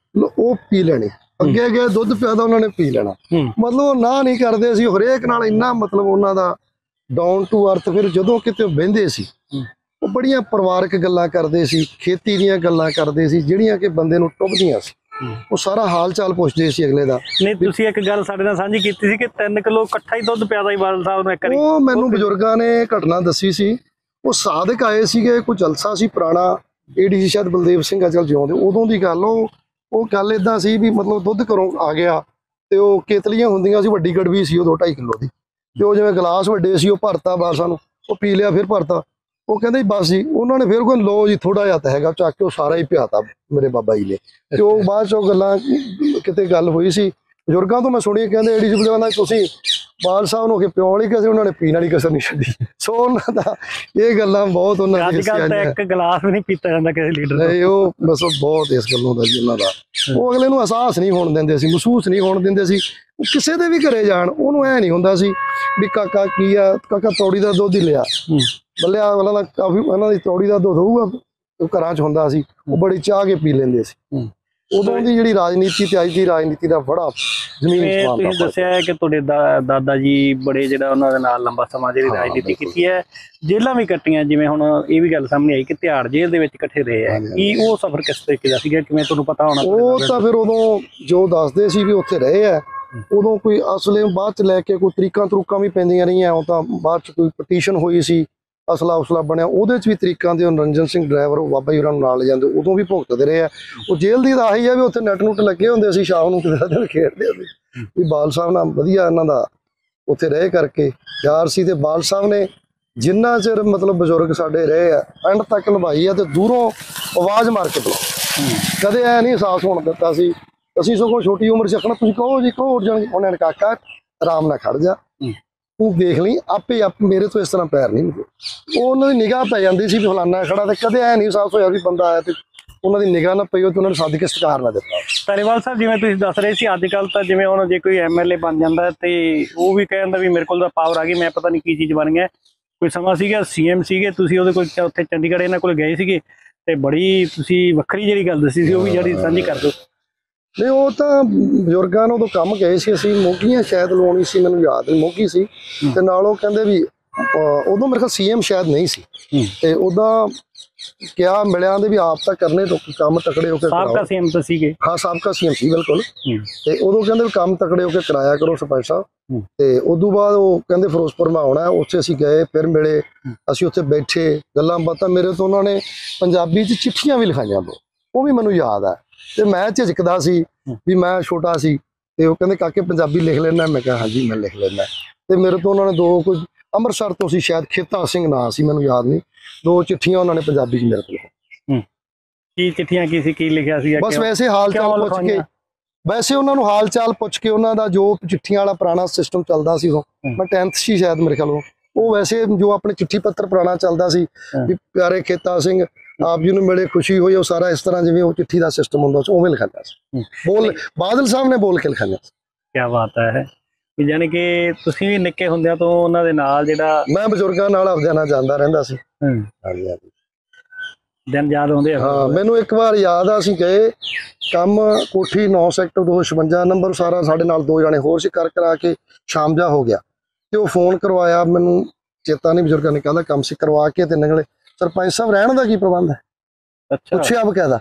ਉਹ ਪੀ ਲੈਣੀ, ਅੱਗੇ ਗਏ ਦੁੱਧ ਪਿਆਦਾ ਉਹਨਾਂ ਨੇ ਪੀ ਲੈਣਾ। ਮਤਲਬ ਉਹ ਨਾ ਨਹੀਂ ਕਰਦੇ ਸੀ, ਹਰੇਕ ਨਾਲ ਇੰਨਾ ਮਤਲਬ ਉਹਨਾਂ ਦਾ ਡਾਊਨ ਟੂ ਅਰਥ। ਫਿਰ ਜਦੋਂ ਕਿਤੇ ਬਹਿੰਦੇ ਸੀ ਉਹ ਬੜੀਆਂ ਪਰਿਵਾਰਕ ਗੱਲਾਂ ਕਰਦੇ ਸੀ, ਖੇਤੀ ਦੀਆਂ ਗੱਲਾਂ ਕਰਦੇ ਸੀ ਜਿਹੜੀਆਂ ਕਿ ਬੰਦੇ ਨੂੰ ਟੁੱਭਦੀਆਂ ਸੀ। ਉਹ ਸਾਰਾ ਹਾਲ ਚਾਲ ਪੁੱਛਦੇ ਸੀ ਅਗਲੇ ਦਾ। ਨਹੀਂ, ਤੁਸੀਂ ਇੱਕ ਗੱਲ ਸਾਡੇ ਨਾਲ ਸਾਂਝੀ ਕੀਤੀ ਸੀ ਕਿ 3 ਕਿਲੋ ਇਕੱਠਾ ਹੀ ਦੁੱਧ ਪਿਆਦਾ ਹੀ ਬਾਦਲ ਸਾਹਿਬ ਨੂੰ ਇੱਕ ਵਾਰੀ। ਉਹ ਮੈਨੂੰ ਬਜ਼ੁਰਗਾਂ ਨੇ ਘਟਨਾ ਦੱਸੀ ਸੀ। ਉਹ ਸਾਧਕ ਆਏ ਸੀਗੇ, ਕੋਈ ਜਲਸਾ ਸੀ ਪੁਰਾਣਾ, ADC ਸ਼ਾਇਦ ਬਲਦੇਵ ਸਿੰਘ ਅਜਲ ਜਿਉਂਦੇ, ਉਦੋਂ ਦੀ ਗੱਲ। ਉਹ ਗੱਲ ਇਦਾਂ ਸੀ ਵੀ ਮਤਲਬ ਦੁੱਧ ਘਰੋਂ ਆ ਗਿਆ ਤੇ ਉਹ ਕੇਤਲੀਆਂ ਹੁੰਦੀਆਂ ਸੀ, ਵੱਡੀ ਗੜਵੀ ਸੀ ਉਹ 2.5 ਕਿਲੋ ਦੀ, ਤੇ ਉਹ ਜਿਵੇਂ ਗਲਾਸ ਵੱਡੇ ਸੀ ਉਹ ਭਰਤਾ ਬਾਸਾਂ ਨੂੰ, ਉਹ ਪੀ ਲਿਆ ਫਿਰ ਭਰਤਾ। ਉਹ ਕਹਿੰਦੇ ਬਸ ਜੀ, ਉਹਨਾਂ ਨੇ ਫਿਰ ਕੋਈ ਲੋ ਜੀ ਥੋੜਾ ਜਿਹਾ ਤਾਂ ਹੈਗਾ, ਚੱਕ ਕੇ ਉਹ ਸਾਰਾ ਹੀ ਪਿਆਤਾ ਮੇਰੇ ਬਾਬਾ ਜੀ ਨੇ। ਤੇ ਉਹ ਬਾਅਦ ਚੋਂ ਗੱਲਾਂ ਕਿਤੇ ਗੱਲ ਹੋਈ ਸੀ ਬਜ਼ੁਰਗਾਂ ਤੋਂ ਮੈਂ ਸੁਣੀ, ਕਹਿੰਦੇ ADC ਬਜ਼ੁਰਗਾਂ ਦਾ ਤੁਸੀਂ ਬਾਲ ਸਾਹਿਬ ਨੂੰ ਪਿਉਣ ਵਾਲੀ ਕਿਸੇ, ਉਹਨਾਂ ਨੇ ਪੀਣ ਵਾਲੀ ਕਸਰ ਨਹੀਂ ਛੱਡੀ। ਸੋ ਉਹਨਾਂ ਦਾ ਇਹ ਗੱਲਾਂ ਬਹੁਤ ਉਹਨਾਂ ਦੀ ਅੱਜ ਕੱਲ੍ਹ ਤਾਂ ਇੱਕ ਗਲਾਸ ਵੀ ਨਹੀਂ ਪੀਤਾ ਜਾਂਦਾ ਕਿਸੇ ਲੀਡਰ ਤੋਂ। ਨਹੀਂ, ਉਹ ਬਸ ਬਹੁਤ ਇਸ ਗੱਲੋਂ ਦਾ ਜੀ ਉਹਨਾਂ ਦਾ। ਉਹ ਅਗਲੇ ਨੂੰ ਅਹਿਸਾਸ ਨਹੀਂ ਹੋਣ ਦਿੰਦੇ ਸੀ, ਮਹਿਸੂਸ ਨਹੀਂ ਹੋਣ ਦਿੰਦੇ ਸੀ। ਉਹ ਕਿਸੇ ਦੇ ਵੀ ਘਰੇ ਜਾਣ ਉਹਨੂੰ ਐ ਨਹੀਂ ਹੁੰਦਾ ਸੀ ਵੀ ਕਾਕਾ ਕੀ ਆ, ਕਾਕਾ ਤੌੜੀ ਦਾ ਦੁੱਧ ਹੀ ਲਿਆ, ਬੱਲਿਆ ਉਹਨਾਂ ਦਾ ਕਾਫੀ, ਉਹਨਾਂ ਦੀ ਤੌੜੀ ਦਾ ਦੁੱਧ ਹੋਊਗਾ, ਉਹ ਘਰਾਂ 'ਚ ਹੁੰਦਾ ਸੀ, ਉਹ ਬੜੀ ਚਾਹ ਕੇ ਪੀ ਲੈਂਦੇ ਸੀ। ਉਦੋਂ ਦੀ ਜਿਹੜੀ ਰਾਜਨੀਤੀ ਤੇ ਅੱਜ ਦੀ ਰਾਜਨੀਤੀ ਦਾ ਬੜਾ ਜ਼ਮੀਨ ਸਮਾਨ ਦਾ। ਤੁਸੀਂ ਦੱਸਿਆ ਹੈ ਕਿ ਤੁਹਾਡੇ ਦਾਦਾ ਜੀ ਬੜੇ ਜਿਹੜਾ ਉਹਨਾਂ ਦੇ ਨਾਲ ਲੰਬਾ ਸਮਾਂ ਜਿਹੜੀ ਰਾਜਨੀਤੀ ਕੀਤੀ ਹੈ, ਜੇਲ੍ਹਾਂ ਵੀ ਕੱਟੀਆਂ, ਜਿਵੇਂ ਹੁਣ ਇਹ ਵੀ ਗੱਲ ਸਾਹਮਣੇ ਆਈ ਕਿ ਤਿਹਾੜ ਜੇਲ੍ਹ ਦੇ ਵਿੱਚ ਇਕੱਠੇ ਰਹੇ ਹੈ। ਕੀ ਉਹ ਸਫ਼ਰ ਕਿਸ ਤਰੀਕੇ ਦਾ ਸੀਗਾ, ਕਿਵੇਂ ਤੁਹਾਨੂੰ ਪਤਾ ਹੋਣਾ? ਉਹ ਤਾਂ ਫਿਰ ਉਦੋਂ ਜੋ ਦੱਸਦੇ ਸੀ ਵੀ ਉੱਥੇ ਰਹੇ ਆ, ਉਦੋਂ ਕੋਈ ਅਸਲੇ ਬਾਅਦ 'ਚ ਲੈ ਕੇ ਕੋਈ ਤਰੀਕਾਂ ਵੀ ਪੈਂਦੀਆਂ ਰਹੀਆਂ। ਉਹ ਤਾਂ ਬਾਅਦ 'ਚ ਕੋਈ ਪਟੀਸ਼ਨ ਹੋਈ ਸੀ, ਅਸਲਾ ਉਸਲਾ ਬਣਿਆ, ਉਹਦੇ 'ਚ ਵੀ ਤਰੀਕਾਂ ਦੇ ਰੰਜਨ ਸਿੰਘ ਡਰਾਈਵਰ ਉਹ ਬਾਬਾ ਜੀ ਹੋਰਾਂ ਨੂੰ ਨਾਲ ਲੈ ਜਾਂਦੇ, ਉਦੋਂ ਵੀ ਭੁਗਤਦੇ ਰਹੇ ਆ। ਉਹ ਜੇਲ੍ਹ ਦੀ ਤਾਂ ਆਹੀ ਆ ਵੀ ਉੱਥੇ ਨੈਟ ਨੂਟ ਲੱਗੇ ਹੁੰਦੇ ਸੀ, ਸ਼ਾਮ ਨੂੰ ਕਿਸੇ ਦਿਨ ਖੇਡਦੇ ਹੁੰਦੇ ਵੀ ਬਾਲ ਸਾਹਿਬ ਨਾਲ ਵਧੀਆ ਇਹਨਾਂ ਦਾ ਉੱਥੇ ਰਹੇ ਕਰਕੇ ਯਾਰ ਸੀ। ਤੇ ਬਾਲ ਸਾਹਿਬ ਨੇ ਜਿੰਨਾ ਚਿਰ ਮਤਲਬ ਬਜ਼ੁਰਗ ਸਾਡੇ ਰਹੇ ਆ ਐਂਡ ਤੱਕ ਨਿਭਾਈ ਆ, ਤੇ ਦੂਰੋਂ ਆਵਾਜ਼ ਮਾਰ ਕੇ ਬੁਲਾਓ, ਕਦੇ ਐ ਨਹੀਂ ਅਹਿਸਾਸ ਹੋਣ ਦਿੱਤਾ ਸੀ। ਅਸੀਂ ਸਗੋਂ ਛੋਟੀ ਉਮਰ 'ਚ ਆਖਣਾ ਤੁਸੀਂ ਕਹੋ ਜੀ ਕਹੋ ਉੱਠ ਜਾਣਗੇ, ਉਹਨਾਂ ਨੇ ਕਾਕਾ ਆਰਾਮ ਨਾਲ ਖੜ ਜਾ, ਤੂੰ ਦੇਖ ਲਈ ਆਪੇ ਮੇਰੇ ਤੋਂ ਇਸ ਤਰ੍ਹਾਂ ਪੈਰ ਨਹੀਂ ਮਿਲੇ। ਉਹ ਉਹਨਾਂ ਦੀ ਨਿਗਾਹ ਪੈ ਜਾਂਦੀ ਸੀ ਵੀ ਫਲਾਨਾ ਖੜਾ, ਤੇ ਕਦੇ ਐ ਨਹੀਂ ਅਹਿਸਾਸ ਹੋਇਆ ਵੀ ਬੰਦਾ ਆਇਆ ਤੇ ਉਹਨਾਂ ਦੀ ਨਿਗਾਹ ਨਾ ਪਈ ਹੋ ਤੇ ਉਹਨਾਂ ਨੇ ਸੱਦ ਕੇ ਸਤਿਕਾਰ ਨਾ ਦਿੱਤਾ। ਧਾਲੀਵਾਲ ਸਾਹਿਬ, ਜਿਵੇਂ ਤੁਸੀਂ ਦੱਸ ਰਹੇ ਸੀ, ਅੱਜ ਕੱਲ੍ਹ ਤਾਂ ਜਿਵੇਂ ਹੁਣ ਜੇ ਕੋਈ MLA ਬਣ ਜਾਂਦਾ ਤੇ ਉਹ ਵੀ ਕਹਿ ਜਾਂਦਾ ਵੀ ਮੇਰੇ ਕੋਲ ਤਾਂ ਪਾਵਰ ਆ ਗਈ, ਮੈਂ ਪਤਾ ਨਹੀਂ ਕੀ ਚੀਜ਼ ਬਣ ਗਿਆ। ਕੋਈ ਸਮਾਂ ਸੀਗਾ CM ਸੀਗੇ ਤੁਸੀਂ, ਉਹਦੇ ਕੋਲ ਉੱਥੇ ਚੰਡੀਗੜ੍ਹ ਇਹਨਾਂ ਕੋਲ ਗਏ ਸੀਗੇ ਤੇ ਬੜੀ ਤੁਸੀਂ ਵੱਖਰੀ ਜਿਹੜੀ ਗੱਲ ਦੱਸੀ ਸੀ, ਉਹ ਵੀ ਜਿਹੜੀ ਸਾਂਝੀ ਕਰ ਦਿਓ। ਨਹੀਂ, ਉਹ ਤਾਂ ਬਜ਼ੁਰਗਾਂ ਨੂੰ ਉਦੋਂ ਕੰਮ ਗਏ ਸੀ ਅਸੀਂ, ਮੋਗੀਆਂ ਸ਼ਾਇਦ ਲਵਾਉਣੀ ਸੀ, ਮੈਨੂੰ ਯਾਦ ਨਹੀਂ, ਮੋਗੀ ਸੀ। ਤੇ ਨਾਲ ਉਹ ਕਹਿੰਦੇ ਵੀ ਉਦੋਂ ਮੇਰੇ ਕੋਲ CM ਸ਼ਾਇਦ ਨਹੀਂ ਸੀ, ਤੇ ਉਦਾਂ ਕਿਹਾ ਮਿਲਿਆ ਦੇ ਵੀ ਆਪ ਤਾਂ ਕਰਨੇ ਤੋਂ ਕੰਮ ਤਕੜੇ ਹੋ ਕੇ ਸਾਬਕਾ CM ਤਾਂ ਸੀਗੇ। ਹਾਂ, ਸਾਬਕਾ CM ਸੀ ਬਿਲਕੁਲ। ਤੇ ਉਦੋਂ ਕਹਿੰਦੇ ਵੀ ਕੰਮ ਤਕੜੇ ਹੋ ਕੇ ਕਰਾਇਆ ਕਰੋ ਸਰਪੰਚ ਸਾਹਿਬ। ਤੇ ਉਦੋਂ ਬਾਅਦ ਉਹ ਕਹਿੰਦੇ ਫਿਰੋਜ਼ਪੁਰ ਮੈਂ ਆਉਣਾ, ਉੱਥੇ ਅਸੀਂ ਗਏ, ਫਿਰ ਮਿਲੇ, ਅਸੀਂ ਉੱਥੇ ਬੈਠੇ ਗੱਲਾਂ ਬਾਤਾਂ। ਮੇਰੇ ਤੋਂ ਉਹਨਾਂ ਨੇ ਪੰਜਾਬੀ 'ਚ ਚਿੱਠੀਆਂ ਵੀ ਲਿਖਾਈਆਂ, ਉਹ ਵੀ ਮੈਨੂੰ ਯਾਦ ਆ। ਤੇ ਮੈਂ ਝਿਜਕਦਾ ਸੀ ਵੀ ਮੈਂ ਛੋਟਾ ਸੀ, ਤੇ ਉਹ ਕਹਿੰਦੇ ਕਾਕੇ ਪੰਜਾਬੀ ਲਿਖ ਲੈਣਾ, ਮੈਂ ਕਿਹਾ ਹਾਂਜੀ ਮੈਂ ਲਿਖ ਲੈਣਾ। ਤੇ ਮੇਰੇ ਤੋਂ ਉਹਨਾਂ ਨੇ ਦੋ, ਕੋਈ ਅੰਮ੍ਰਿਤਸਰ ਤੋਂ ਸੀ ਸ਼ਾਇਦ, ਖੇਤਾ ਸਿੰਘ ਨਾਂ ਸੀ, ਮੈਨੂੰ ਯਾਦ ਨਹੀਂ, 2 ਚਿੱਠੀਆਂ ਉਹਨਾਂ ਨੇ ਪੰਜਾਬੀ 'ਚ ਮੇਰੇ ਕੋਲ। ਕੀ ਚਿੱਠੀਆਂ ਕੀ ਸੀ, ਕੀ ਲਿਖਿਆ ਸੀ? ਬਸ ਵੈਸੇ ਹਾਲ ਚਾਲ ਪੁੱਛ ਕੇ, ਵੈਸੇ ਉਹਨਾਂ ਨੂੰ ਹਾਲ ਚਾਲ ਪੁੱਛ ਕੇ, ਉਹਨਾਂ ਦਾ ਜੋ ਚਿੱਠੀਆਂ ਵਾਲਾ ਪੁਰਾਣਾ ਸਿਸਟਮ ਚੱਲਦਾ ਸੀ, ਉਦੋਂ ਮੈਂ 10th ਸੀ ਸ਼ਾਇਦ ਮੇਰੇ ਖਿਆਲ, ਉਹ ਵੈਸੇ ਜੋ ਆਪਣੇ ਚਿੱਠੀ ਪੱਤਰ ਪੁਰਾਣਾ ਚੱਲਦਾ ਸੀ ਵੀ ਪਿਆਰੇ ਖੇਤਾ ਸਿੰਘ ਆਪ ਜੀ ਨੂੰ ਮਿਲੇ ਖੁਸ਼ੀ ਹੋਈ, ਉਹ ਸਾਰਾ ਇਸ ਤਰ੍ਹਾਂ ਜਿਵੇਂ ਉਹ ਚਿੱਠੀ ਦਾ ਸਿਸਟਮ ਹੁੰਦਾ ਸੀ ਉਵੇਂ ਲਿਖਾਂਦਾ ਸੀ। ਬਾਦਲ ਸਾਹਿਬ ਨੇ ਬੋਲ ਕੇ ਲਿਖਾਂਦਾ ਸੀ। ਕੀ ਬਾਤ ਹੈ, ਜਾਣੀ ਕਿ ਤੁਸੀਂ ਵੀ ਨਿੱਕੇ ਹੁੰਦਿਆਂ ਤੋਂ ਉਹਨਾਂ ਦੇ ਨਾਲ ਜਿਹੜਾ, ਮੈਂ ਬਜ਼ੁਰਗਾਂ ਨਾਲ ਆਪਦਿਆਂ ਨਾਲ ਜਾਂਦਾ ਰਹਿੰਦਾ ਸੀ। ਹਾਂਜੀ ਹਾਂਜੀ, ਦਿਨ ਯਾਦ ਆਉਂਦੇ ਆ। ਹਾਂ, ਮੈਨੂੰ ਇੱਕ ਵਾਰ ਯਾਦ ਆ, ਅਸੀਂ ਗਏ ਕੰਮ ਕੋਠੀ 9 ਸੈਕਟਰ 256 ਨੰਬਰ, ਸਾਰਾ ਸਾਡੇ ਨਾਲ 2 ਜਣੇ ਹੋਰ ਸੀ, ਕਰਾ ਕੇ ਸ਼ਾਮ ਜਾ ਹੋ ਗਿਆ। ਤੇ ਉਹ ਫੋਨ ਕਰਵਾਇਆ, ਮੈਨੂੰ ਚੇਤਾ ਨਹੀਂ, ਬਜ਼ੁਰਗਾਂ ਨੇ ਕਹਿੰਦਾ ਕੰਮ ਸੀ, ਕਰਵਾ ਕੇ ਤੇ ਨਿਕਲੇ। ਸਰਪੰਚ ਸਾਹਿਬ ਰਹਿਣ ਦਾ ਕੀ ਪ੍ਰਬੰਧ ਹੈ? ਪੁੱਛਿਆ ਬਕਾਇਦਾ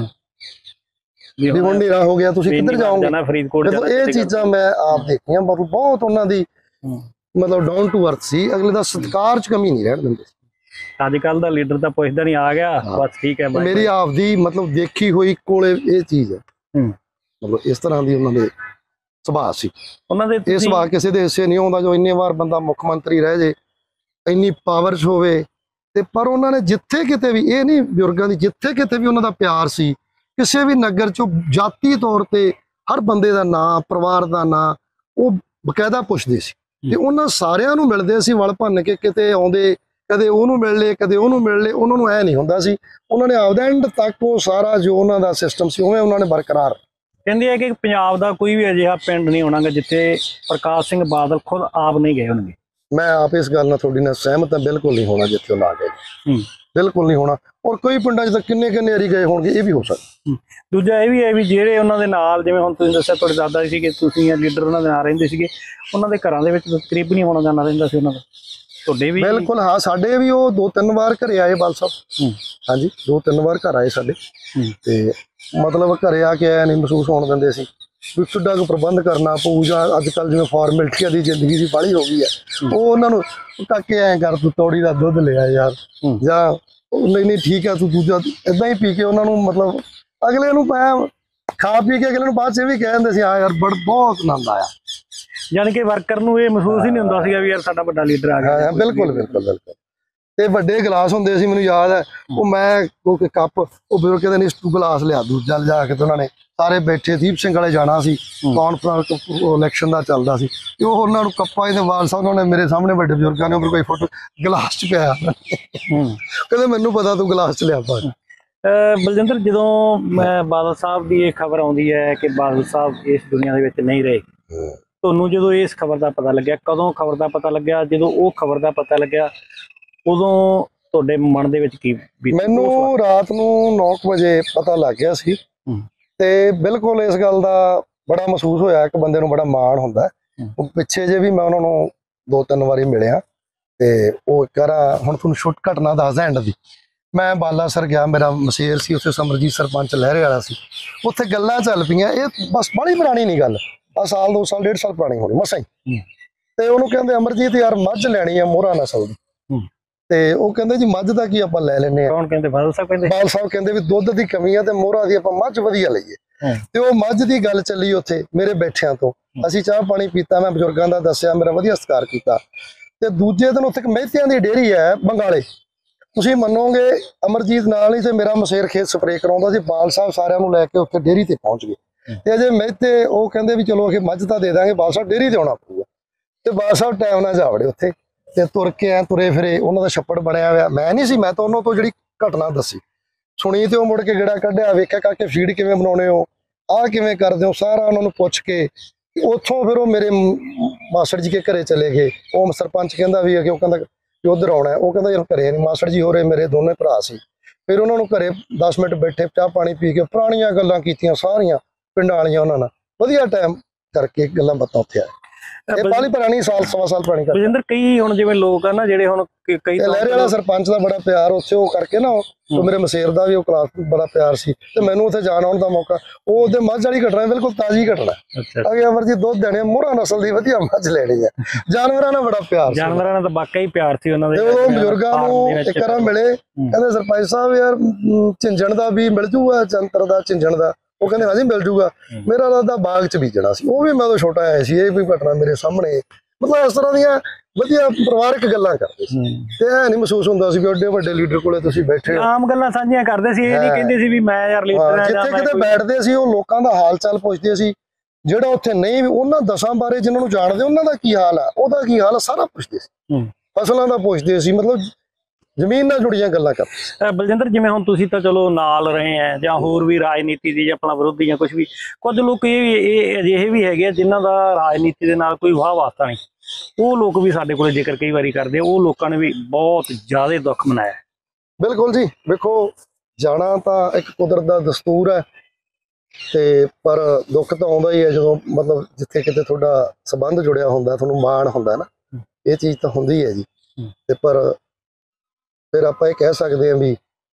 ਵੀ ਹੁਣ ਹਨੇਰਾ ਹੋ ਗਿਆ, ਤੁਸੀਂ ਕਿੱਧਰ ਜਾਓਗੇ? ਇਹ ਚੀਜ਼ਾਂ ਮੈਂ ਆਪ ਦੇਖੀਆਂ, ਬਹੁਤ ਉਹਨਾਂ ਦੀ ਮਤਲਬ ਡਾਊਨ ਟੂ ਅਰਥ ਸੀ, ਅਗਲੇ ਦਾ ਸਤਿਕਾਰ 'ਚ ਕਮੀ ਨਹੀਂ ਰਹਿਣ ਦਿੰਦੇ। ਅੱਜ ਕੱਲ ਦਾ ਲੀਡਰ ਤਾਂ ਪੁੱਛਦਾ ਨਹੀਂ, ਆ ਗਿਆ ਬਸ ਠੀਕ ਹੈ। ਮੇਰੀ ਆਪ ਦੀ ਮਤਲਬ ਦੇਖੀ ਹੋਈ ਕੋਲੇ ਇਹ ਚੀਜ਼ ਹੈ, ਮਤਲਬ ਇਸ ਤਰ੍ਹਾਂ ਦੀ ਉਹਨਾਂ ਦੇ ਸੁਭਾਅ ਸੀ। ਉਹਨਾਂ ਦੇ ਇਹ ਸੁਭਾਅ ਕਿਸੇ ਦੇ ਹਿੱਸੇ ਨਹੀਂ ਆਉਂਦਾ, ਜੋ ਇੰਨੇ ਵਾਰ ਬੰਦਾ ਮੁੱਖ ਮੰਤਰੀ ਰਹਿ ਜੇ, ਇੰਨੀ ਪਾਵਰ 'ਚ ਹੋਵੇ। ਤੇ ਪਰ ਉਹਨਾਂ ਨੇ ਜਿੱਥੇ ਕਿਤੇ ਵੀ, ਇਹ ਨਹੀਂ ਬਜ਼ੁਰਗਾਂ ਦੀ, ਜਿੱਥੇ ਕਿਤੇ ਵੀ ਉਹਨਾਂ ਦਾ ਪਿਆਰ ਸੀ, ਕਿਸੇ ਵੀ ਨਗਰ 'ਚੋਂ ਜਾਤੀ ਤੌਰ ਤੇ ਹਰ ਬੰਦੇ ਦਾ ਨਾਂ, ਪਰਿਵਾਰ ਦਾ ਨਾਂ ਉਹ ਬਕਾਇਦਾ ਪੁੱਛਦੇ ਸੀ। ਤੇ ਉਹਨਾਂ ਸਾਰਿਆਂ ਨੂੰ ਮਿਲਦੇ ਸੀ ਵਲ ਭੰਨ ਕੇ, ਕਿਤੇ ਆਉਂਦੇ ਕਦੇ ਉਹਨੂੰ ਮਿਲ ਲਏ, ਕਦੇ ਉਹਨੂੰ ਮਿਲ ਲਏ, ਉਹਨਾਂ ਨੂੰ ਐ ਨਹੀਂ ਹੁੰਦਾ ਸੀ। ਉਹਨਾਂ ਨੇ ਆਪਦਾ ਐਂਡ ਤੱਕ ਉਹ ਸਾਰਾ ਜੋ ਉਹਨਾਂ ਦਾ ਸਿਸਟਮ ਸੀ ਉਵੇਂ ਉਹਨਾਂ ਨੇ ਬਰਕਰਾਰ। ਕਹਿੰਦੇ ਆ ਕਿ ਪੰਜਾਬ ਦਾ ਕੋਈ ਵੀ ਅਜਿਹਾ ਪਿੰਡ ਨਹੀਂ ਹੋਣਾਗਾ ਜਿੱਥੇ ਪ੍ਰਕਾਸ਼ ਸਿੰਘ ਬਾਦਲ ਖੁਦ ਆਪ ਨਹੀਂ ਗਏ ਹੋਣਗੇ। ਮੈਂ ਆਪ ਇਸ ਗੱਲ ਨਾਲ ਤੁਹਾਡੀ ਨਾਲ ਸਹਿਮਤ ਹਾਂ, ਬਿਲਕੁਲ ਨਹੀਂ ਹੋਣਾ ਜਿੱਥੇ ਉਹ ਨਾ ਗਏ, ਬਿਲਕੁਲ ਨਹੀਂ ਹੋਣਾ। ਔਰ ਕਈ ਪਿੰਡਾਂ 'ਚ ਤਾਂ ਕਿੰਨੇ ਵਾਰੀ ਗਏ ਹੋਣਗੇ, ਇਹ ਵੀ ਹੋ ਸਕਦਾ। ਦੂਜਾ ਇਹ ਵੀ ਹੈ ਵੀ ਜਿਹੜੇ ਉਹਨਾਂ ਦੇ ਨਾਲ, ਜਿਵੇਂ ਹੁਣ ਤੁਸੀਂ ਦੱਸਿਆ ਤੁਹਾਡੇ ਦਾਦਾ ਜੀ ਸੀਗੇ, ਤੁਸੀਂ ਲੀਡਰ ਉਹਨਾਂ ਦੇ ਨਾਲ ਰਹਿੰਦੇ ਸੀਗੇ, ਉਹਨਾਂ ਦੇ ਘਰਾਂ ਦੇ ਵਿੱਚ ਤਕਰੀਬਨ ਨਹੀਂ ਹੋਣਾ ਜਾਣਾ ਰਹਿੰਦਾ ਸੀ ਉਹਨਾਂ ਦਾ, ਤੁਹਾਡੇ ਵੀ? ਬਿਲਕੁਲ ਹਾਂ, ਸਾਡੇ ਵੀ ਉਹ 2-3 ਵਾਰ ਘਰੇ ਆਏ ਬਾਲ ਸਾਹਿਬ। ਹਾਂਜੀ 2-3 ਵਾਰ ਘਰ ਆਏ ਸਾਡੇ, ਤੇ ਮਤਲਬ ਘਰੇ ਆ ਕੇ ਆਇਆ ਨਹੀਂ ਮਹਿਸੂਸ ਹੋਣ ਦਿੰਦੇ ਸੀ ਵੀ ਚੁੱਡਾ ਕੋ ਪ੍ਰਬੰਧ ਕਰਨਾ ਪਊਗਾ। ਅੱਜ ਕੱਲ ਜਿਵੇਂ ਫਾਰਮੈਲਿਟੀਆਂ ਦੀ ਜ਼ਿੰਦਗੀ ਦੀ ਬਾਹਲੀ ਹੋ ਗਈ ਹੈ, ਉਹ ਉਹਨਾਂ ਨੂੰ ਕਾਕੇ ਐਂ ਕਰ, ਤੂੰ ਤੋੜੀ ਦਾ ਦੁੱਧ ਲਿਆ ਯਾਰ, ਜਾਂ ਨਹੀਂ ਠੀਕ ਆ ਤੂੰ ਦੂਜਾ, ਏਦਾਂ ਹੀ ਪੀ ਕੇ ਉਹਨਾਂ ਨੂੰ ਮਤਲਬ ਅਗਲੇ ਨੂੰ ਖਾ ਪੀ ਕੇ ਅਗਲੇ ਨੂੰ ਬਾਅਦ 'ਚ ਵੀ ਕਹਿ ਦਿੰਦੇ ਸੀ ਹਾਂ ਯਾਰ ਬਹੁਤ ਆਨੰਦ ਆਇਆ। ਯਾਨੀ ਕਿ ਵਰਕਰ ਨੂੰ ਇਹ ਮਹਿਸੂਸ ਹੀ ਨਹੀਂ ਹੁੰਦਾ ਸੀਗਾ ਵੀ ਯਾਰ ਸਾਡਾ ਵੱਡਾ ਲੀਡਰ ਆ ਗਿਆ। ਬਿਲਕੁਲ ਬਿਲਕੁਲ ਬਿਲਕੁਲ। ਤੇ ਵੱਡੇ ਗਲਾਸ ਹੁੰਦੇ ਸੀ, ਮੈਨੂੰ ਯਾਦ ਹੈ ਉਹ ਮੈਂ ਉਹ ਕੱਪ, ਉਹ ਬਜ਼ੁਰਗ ਕਹਿੰਦੇ ਨੇ ਤੂੰ ਗਲਾਸ ਲਿਆ ਦੂਜਾ ਲਿਜਾ ਕੇ, ਤੇ ਉਹਨਾਂ ਨੇ ਸਾਰੇ ਬੈਠੇ, ਦੀਪ ਸਿੰਘ ਵਾਲੇ ਜਾਣਾ ਸੀ, ਕਾਨਫਰੰਸ ਇਲੈਕਸ਼ਨ ਦਾ ਚੱਲਦਾ ਸੀ, ਤੇ ਉਹ ਉਹਨਾਂ ਨੂੰ ਕੱਪਾਂ ਦੇ ਵਾਲ ਸਾਹਿਬ ਉਹਨਾਂ ਨੇ ਮੇਰੇ ਸਾਹਮਣੇ ਵੱਡੇ ਬਜ਼ੁਰਗਾਂ ਨੇ ਕੋਈ ਫੋਟੋ ਗਲਾਸ 'ਚ ਪਿਆ, ਕਹਿੰਦੇ ਮੈਨੂੰ ਪਤਾ ਤੂੰ ਗਲਾਸ 'ਚ ਲਿਆ ਪਾ। ਬਲਜਿੰਦਰ, ਜਦੋਂ ਬਾਦਲ ਸਾਹਿਬ ਦੀ ਇਹ ਖਬਰ ਆਉਂਦੀ ਹੈ ਕਿ ਬਾਦਲ ਸਾਹਿਬ ਇਸ ਦੁਨੀਆ ਦੇ ਵਿੱਚ ਨਹੀਂ ਰਹੇ, ਤੁਹਾਨੂੰ ਜਦੋਂ ਇਸ ਖਬਰ ਦਾ ਪਤਾ ਲੱਗਿਆ, ਕਦੋਂ ਖਬਰ ਦਾ ਪਤਾ ਲੱਗਿਆ? ਜਦੋਂ ਉਹ ਖਬਰ ਦਾ ਪਤਾ ਲੱਗਿਆ ਉਦੋਂ ਤੁਹਾਡੇ ਮਨ ਦੇ ਵਿੱਚ ਕੀ ਬੀਤੀ? ਮੈਨੂੰ ਰਾਤ ਨੂੰ 9 ਵਜੇ ਪਤਾ ਲੱਗ ਗਿਆ ਸੀ, ਤੇ ਬਿਲਕੁਲ ਇਸ ਗੱਲ ਦਾ ਬੜਾ ਮਹਿਸੂਸ ਹੋਇਆ। ਇੱਕ ਬੰਦੇ ਨੂੰ ਬੜਾ ਮਾਣ ਹੁੰਦਾ। ਉਹ ਪਿੱਛੇ ਜੇ ਵੀ ਮੈਂ ਉਹਨਾਂ ਨੂੰ 2-3 ਵਾਰੀ ਮਿਲਿਆ, ਤੇ ਉਹ ਹੁਣ ਤੁਹਾਨੂੰ ਛੋਟ ਘਟਨਾ ਦੱਸਦਾ ਐਂਡ ਦੀ। ਮੈਂ ਬਾਲਾਸਰ ਗਿਆ, ਮੇਰਾ ਮਸੇਰ ਸੀ ਉੱਥੇ, ਸਮਰਜੀਤ ਸਰਪੰਚ ਲਹਿਰੇ ਵਾਲਾ ਸੀ, ਉੱਥੇ ਗੱਲਾਂ ਚੱਲ ਪਈਆਂ। ਇਹ ਬਸ ਬੜੀ ਪੁਰਾਣੀ ਨਹੀਂ ਗੱਲ, ਬਸ ਸਾਲ 2 ਸਾਲ 1.5 ਸਾਲ ਪੁਰਾਣੀ ਹੋਣੀ ਮਸਾਂ ਹੀ। ਤੇ ਉਹਨੂੰ ਕਹਿੰਦੇ ਅਮਰਜੀਤ ਯਾਰ ਮੱਝ ਲੈਣੀ ਆ ਮੋਹਰਾ ਨਸਲ ਦੀ, ਤੇ ਉਹ ਕਹਿੰਦੇ ਜੀ ਮੱਝ ਦਾ ਕੀ ਆਪਾਂ ਲੈ ਲੈਨੇ ਆ। ਕੌਣ ਕਹਿੰਦੇ? ਬਾਦਲ ਸਾਹਿਬ ਕਹਿੰਦੇ। ਬਾਦਲ ਸਾਹਿਬ ਕਹਿੰਦੇ ਵੀ ਦੁੱਧ ਦੀ ਕਮੀ ਆ ਤੇ ਮੋਹਰਾ ਦੀ ਆਪਾਂ ਮੱਝ ਵਧੀਆ ਲਈਏ। ਤੇ ਉਹ ਮੱਝ ਦੀ ਗੱਲ ਚੱਲੀ ਉੱਥੇ ਮੇਰੇ ਬੈਠਿਆਂ ਤੋਂ, ਅਸੀਂ ਚਾਹ ਪਾਣੀ ਪੀਤਾ, ਮੈਂ ਬਜ਼ੁਰਗਾਂ ਦਾ ਦੱਸਿਆ, ਮੇਰਾ ਵਧੀਆ ਸਤਿਕਾਰ ਕੀਤਾ। ਤੇ ਦੂਜੇ ਦਿਨ ਉੱਥੇ ਇੱਕ ਮਹਿਤਿਆਂ ਦੀ ਡੇਅਰੀ ਹੈ ਬੰਗਾਲੇ, ਤੁਸੀਂ ਮੰਨੋਗੇ ਅਮਰਜੀਤ ਨਾਲ ਹੀ ਤੇ ਮੇਰਾ ਮਸੇਰ ਖੇਤ ਸਪਰੇਅ ਕਰਾਉਂਦਾ ਸੀ, ਬਾਲ ਸਾਹਿਬ ਸਾਰਿਆਂ ਨੂੰ ਲੈ ਕੇ ਉੱਥੇ ਡੇਅਰੀ ਤੇ ਪਹੁੰਚ ਗਏ। ਤੇ ਅਜੇ ਮਹਿਤੇ ਉਹ ਕਹਿੰਦੇ ਵੀ ਚਲੋ ਇਹ ਮੱਝ ਤਾਂ ਦੇ ਦਾਂਗੇ, ਬਾਲ ਸਾਹਿਬ ਡੇਅਰੀ ਤੇ ਆਉਣਾ ਪਊਗਾ। ਤੇ ਬਾਲ ਸਾਹਿਬ ਟਾਈਮ ਨਾਲ ਜਾ ਵੜੇ ਉੱਥੇ, ਤੇ ਤੁਰ ਕੇ ਤੁਰੇ ਫਿਰੇ, ਉਹਨਾਂ ਦਾ ਛੱਪੜ ਬਣਿਆ ਹੋਇਆ। ਮੈਂ ਨਹੀਂ ਸੀ, ਮੈਂ ਤਾਂ ਉਹਨਾਂ ਤੋਂ ਜਿਹੜੀ ਘਟਨਾ ਦੱਸੀ ਸੁਣੀ, ਤੇ ਉਹ ਮੁੜ ਕੇ ਗੇੜਾ ਕੱਢਿਆ, ਵੇਖਿਆ ਕਾਕੇ ਫੀਡ ਕਿਵੇਂ ਬਣਾਉਣੇ ਹੋ, ਆਹ ਕਿਵੇਂ ਕਰਦੇ ਹੋ, ਸਾਰਾ ਉਹਨਾਂ ਨੂੰ ਪੁੱਛ ਕੇ ਉੱਥੋਂ ਫਿਰ ਉਹ ਮੇਰੇ ਮਾਸੜ ਜੀ ਕੇ ਘਰੇ ਚਲੇ ਗਏ। ਉਹ ਸਰਪੰਚ ਕਹਿੰਦਾ ਵੀ ਕਿ ਉਹ ਕਹਿੰਦਾ ਕਿ ਉਧਰ ਆਉਣਾ, ਉਹ ਕਹਿੰਦਾ ਯਾਰ ਘਰੇ ਨਹੀਂ, ਮਾਸੜ ਜੀ ਹੋ ਰਹੇ ਮੇਰੇ ਦੋਨੇ ਭਰਾ ਸੀ। ਫਿਰ ਉਹਨਾਂ ਨੂੰ ਘਰੇ 10 ਮਿੰਟ ਬੈਠੇ, ਚਾਹ ਪਾਣੀ ਪੀ ਕੇ ਪੁਰਾਣੀਆਂ ਗੱਲਾਂ ਕੀਤੀਆਂ ਸਾਰੀਆਂ ਪਿੰਡਾਂ ਵਾਲੀਆਂ, ਉਹਨਾਂ ਨਾਲ ਵਧੀਆ ਟਾਈਮ ਕਰਕੇ ਗੱਲਾਂ ਬਾਤਾਂ ਉੱਥੇ ਆਏ। ਇਹ ਬਾਲੀ ਪੁਰਾਣੀ ਸਾਲ ਸਵਾ ਸਾਲ ਪੁਰਾਣੀ ਗੱਲ। ਬਲਜਿੰਦਰ, ਕਈ ਹੁਣ ਜਿਵੇਂ ਲੋਕ ਆ ਨਾ ਜਿਹੜੇ ਹੁਣ ਕਈ ਲਹਿਰੇ ਵਾਲਾ ਸਰਪੰਚ ਦਾ ਬੜਾ ਪਿਆਰ ਉੱਥੇ, ਉਹ ਕਰਕੇ ਨਾ ਉਹ ਮੇਰੇ ਮਸੇਰ ਦਾ ਵੀ ਉਹ ਕਲਾਸ ਬੜਾ ਪਿਆਰ ਸੀ, ਤੇ ਮੈਨੂੰ ਉੱਥੇ ਜਾਣ ਆਉਣ ਦਾ ਮੌਕਾ। ਉਹ ਉਹਦੇ ਮੱਝ ਵਾਲੀ ਘਟਨਾ ਬਿਲਕੁਲ ਤਾਜ਼ੀ ਘਟਨਾ। ਅਗੇ ਅਮਰਜੀਤ ਦੁੱਧ ਦੇਣੇ, ਮੋਹਰਾ ਨਸਲ ਦੀ ਵਧੀਆ ਮੱਝ ਲੈਣੀ ਹੈ। ਜਾਨਵਰਾਂ ਨਾਲ ਬੜਾ ਪਿਆਰ, ਜਾਨਵਰਾਂ ਨਾਲ ਤਾਂ ਵਾਕਈ ਪਿਆਰ ਸੀ ਉਹਨਾਂ ਦੇ। ਉਹ ਬਜ਼ੁਰਗਾਂ ਨੂੰ ਇੱਕ ਵਾਰ ਮਿਲੇ, ਕਹਿੰਦੇ ਸਰਪੰਚ ਸਾਹਿਬ ਯਾਰ ਝਿੰਜਣ ਦਾ ਵੀ ਮਿਲ ਜੂਗਾ, ਜੰਤਰ ਦਾ ਝਿੰਜਣ ਦਾ? ਉਹ ਕਹਿੰਦੇ ਹਾਂਜੀ ਮਿਲ ਜੂਗਾ। ਮੇਰਾ ਰਾਦਾ ਬਾਗ 'ਚ ਬੀਜਣਾ ਸੀ, ਉਹ ਵੀ ਮੈਂ ਉਦੋਂ ਛੋਟਾ ਆਇਆ ਸੀ। ਇਹ ਵੀ ਘਟਨਾ ਮੇਰੇ ਸਾਹਮਣੇ, ਮਤਲਬ ਇਸ ਤਰ੍ਹਾਂ ਦੀਆਂ ਵਧੀਆ ਪਰਿਵਾਰਕ ਗੱਲਾਂ ਕਰਦੇ ਸੀ, ਤੇ ਇਹ ਨਹੀਂ ਮਹਿਸੂਸ ਹੁੰਦਾ ਸੀ ਵੀ ਏਡੇ ਵੱਡੇ ਲੀਡਰ ਕੋਲੇ ਤੁਸੀਂ ਬੈਠੇ ਹੋ। ਆਮ ਗੱਲਾਂ ਸਾਂਝੀਆਂ ਕਰਦੇ ਸੀ, ਇਹ ਨਹੀਂ ਕਹਿੰਦੇ ਸੀ ਵੀ ਮੈਂ ਯਾਰ ਲੀਡਰ ਹਾਂ। ਜਿੱਥੇ ਕਿਤੇ ਬੈਠਦੇ ਸੀ ਉਹ ਲੋਕਾਂ ਦਾ ਹਾਲ ਚਾਲ ਪੁੱਛਦੇ ਸੀ, ਜਿਹੜਾ ਉੱਥੇ ਨਹੀਂ ਉਹਨਾਂ 10 ਬਾਰੇ ਜਿਨ੍ਹਾਂ ਨੂੰ ਜਾਣਦੇ ਉਹਨਾਂ ਦਾ ਕੀ ਹਾਲ ਆ, ਉਹਦਾ ਕੀ ਹਾਲ ਆ, ਸਾਰਾ ਪੁੱਛਦੇ ਸੀ। ਫਸਲਾਂ ਦਾ ਪੁੱਛਦੇ ਸੀ, ਮਤਲਬ ਜ਼ਮੀਨ ਨਾਲ ਜੁੜੀਆਂ ਗੱਲਾਂ ਕਰਦੇ। ਬਲਜਿੰਦਰ, ਜਿਵੇਂ ਹੁਣ ਤੁਸੀਂ ਤਾਂ ਚਲੋ ਨਾਲ ਰਹੇ ਆ, ਜਾਂ ਹੋਰ ਵੀ ਰਾਜਨੀਤੀ ਦੀ ਜਾਂ ਆਪਣਾ ਵਿਰੋਧੀ ਜਾਂ ਕੁਝ ਵੀ, ਕੁਝ ਲੋਕ ਇਹ ਅਜਿਹੇ ਵੀ ਹੈਗੇ ਜਿਨ੍ਹਾਂ ਦਾ ਰਾਜਨੀਤੀ ਦੇ ਨਾਲ ਕੋਈ ਵਾਹ ਵਾਸਤਾ ਨਹੀਂ, ਉਹ ਲੋਕ ਵੀ ਸਾਡੇ ਕੋਲ ਜ਼ਿਕਰ ਕਈ ਵਾਰੀ ਕਰਦੇ, ਉਹ ਲੋਕਾਂ ਨੇ ਵੀ ਬਹੁਤ ਜ਼ਿਆਦਾ ਦੁੱਖ ਮਨਾਇਆ। ਬਿਲਕੁਲ ਜੀ, ਵੇਖੋ ਜਾਣਾ ਤਾਂ ਇੱਕ ਕੁਦਰਤ ਦਾ ਦਸਤੂਰ ਹੈ, ਤੇ ਪਰ ਦੁੱਖ ਤਾਂ ਆਉਂਦਾ ਹੀ ਹੈ ਜਦੋਂ ਮਤਲਬ ਜਿੱਥੇ ਕਿਤੇ ਤੁਹਾਡਾ ਸੰਬੰਧ ਜੁੜਿਆ ਹੁੰਦਾ, ਤੁਹਾਨੂੰ ਮਾਣ ਹੁੰਦਾ ਨਾ, ਇਹ ਚੀਜ਼ ਤਾਂ ਹੁੰਦੀ ਹੈ ਜੀ। ਤੇ ਪਰ ਫਿਰ ਆਪਾਂ ਇਹ ਕਹਿ ਸਕਦੇ ਹਾਂ ਵੀ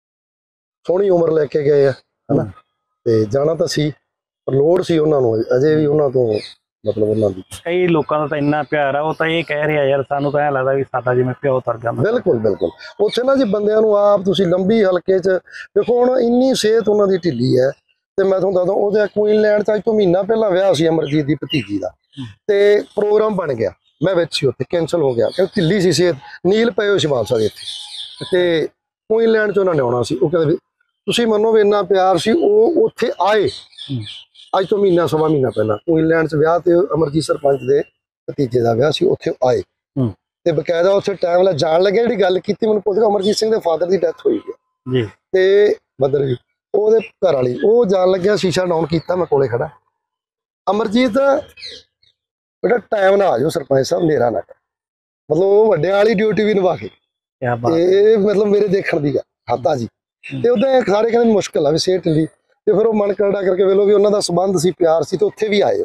ਸੋਹਣੀ ਉਮਰ ਲੈ ਕੇ ਗਏ ਆ, ਹਨਾ, ਤੇ ਜਾਣਾ ਤਾਂ ਸੀ, ਪਰ ਲੋੜ ਸੀ ਉਹਨਾਂ ਨੂੰ ਅਜੇ ਵੀ ਉਹਨਾਂ ਤੋਂ, ਮਤਲਬ ਉਹਨਾਂ ਦੀ। ਕਈ ਲੋਕਾਂ ਦਾ ਤਾਂ ਇੰਨਾ ਪਿਆਰ ਆ, ਉਹ ਤਾਂ ਇਹ ਕਹਿ ਰਿਹਾ ਯਾਰ ਸਾਨੂੰ ਤਾਂ ਐਂ ਲੱਗਦਾ ਵੀ ਸਾਡਾ ਜਿਵੇਂ ਪਿਓ ਤਰ ਜਾਂਦਾ। ਬਿਲਕੁਲ ਬਿਲਕੁਲ। ਉੱਥੇ ਨਾ ਜੀ ਬੰਦਿਆਂ ਨੂੰ ਆਪ ਤੁਸੀਂ ਲੰਬੀ ਹਲਕੇ 'ਚ ਦੇਖੋ, ਹੁਣ ਇੰਨੀ ਸਿਹਤ ਉਹਨਾਂ ਦੀ ਢਿੱਲੀ ਹੈ, ਤੇ ਮੈਂ ਤੁਹਾਨੂੰ ਦੱਸਦਾ ਉਹਦੇ ਕੁਈਨਲੈਂਡ 'ਚ ਅੱਜ ਤੋਂ ਮਹੀਨਾ ਪਹਿਲਾਂ ਵਿਆਹ ਸੀ ਅਮਰਜੀਤ ਦੀ ਭਤੀਜੀ ਦਾ, ਤੇ ਪ੍ਰੋਗਰਾਮ ਬਣ ਗਿਆ, ਮੈਂ ਵਿੱਚ ਸੀ, ਉੱਥੇ ਕੈਂਸਲ ਹੋ ਗਿਆ ਕਿਉਂਕਿ ਢਿੱਲੀ ਸੀ ਸਿਹਤ, ਨੀਲ ਪਏ ਹੋਏ ਸੀ ਬਾਲਸਾ ਦੇ ਇੱਥੇ, ਤੇ ਕੁਈਨਲੈਂਡ 'ਚ ਉਹਨਾਂ ਨੇ ਆਉਣਾ ਸੀ। ਉਹ ਕਹਿੰਦੇ ਵੀ ਤੁਸੀਂ ਮੰਨੋ ਵੀ ਇੰਨਾ ਪਿਆਰ ਸੀ, ਉਹ ਉੱਥੇ ਆਏ ਅੱਜ ਤੋਂ ਮਹੀਨਾ ਸਵਾ ਮਹੀਨਾ ਪਹਿਲਾਂ ਕੁਈਨਲੈਂਡ 'ਚ ਵਿਆਹ, ਤੇ ਅਮਰਜੀਤ ਸਰਪੰਚ ਦੇ ਭਤੀਜੇ ਦਾ ਵਿਆਹ ਸੀ, ਉੱਥੇ ਆਏ, ਤੇ ਬਕਾਇਦਾ ਉੱਥੇ ਟਾਈਮ ਨਾਲ ਜਾਣ ਲੱਗੇ। ਜਿਹੜੀ ਗੱਲ ਕੀਤੀ ਮੈਨੂੰ ਪੁੱਛ, ਅਮਰਜੀਤ ਸਿੰਘ ਦੇ ਫਾਦਰ ਦੀ ਡੈਥ ਹੋਈ ਹੈ, ਤੇ ਬਦਰ ਜੀ ਉਹਦੇ ਘਰ ਵਾਲੀ, ਉਹ ਜਾਣ ਲੱਗਿਆ ਸ਼ੀਸ਼ਾ ਡਾਊਨ ਕੀਤਾ, ਮੈਂ ਕੋਲੇ ਖੜਾ, ਅਮਰਜੀਤ ਬੇਟਾ ਟਾਈਮ ਨਾਲ ਆ ਜਾਓ ਸਰਪੰਚ ਸਾਹਿਬ, ਨੇਰਾ ਨਾ ਕਰ। ਮਤਲਬ ਉਹ ਵੱਡਿਆਂ ਵਾਲੀ ਡਿਊਟੀ ਵੀ ਨਿਭਾ ਕੇ, ਕਿਆ ਬਾਤ। ਇਹ ਮਤਲਬ ਮੇਰੇ ਦੇਖਣ ਦੀ ਗੱਲ ਹਾਤਾ ਜੀ। ਤੇ ਉਹਦਾ ਸਾਰੇ ਕਹਿੰਦੇ ਮੁਸ਼ਕਲ ਆ ਵੀ ਸਿਹਤ ਢਿੱਲੀ, ਤੇ ਫਿਰ ਉਹ ਮਨ ਕਰੜਾ ਕਰਕੇ ਵੇਲੋ ਵੀ ਉਹਨਾਂ ਦਾ ਸੰਬੰਧ ਸੀ, ਪਿਆਰ ਸੀ, ਤੇ ਉੱਥੇ ਵੀ ਆਏ।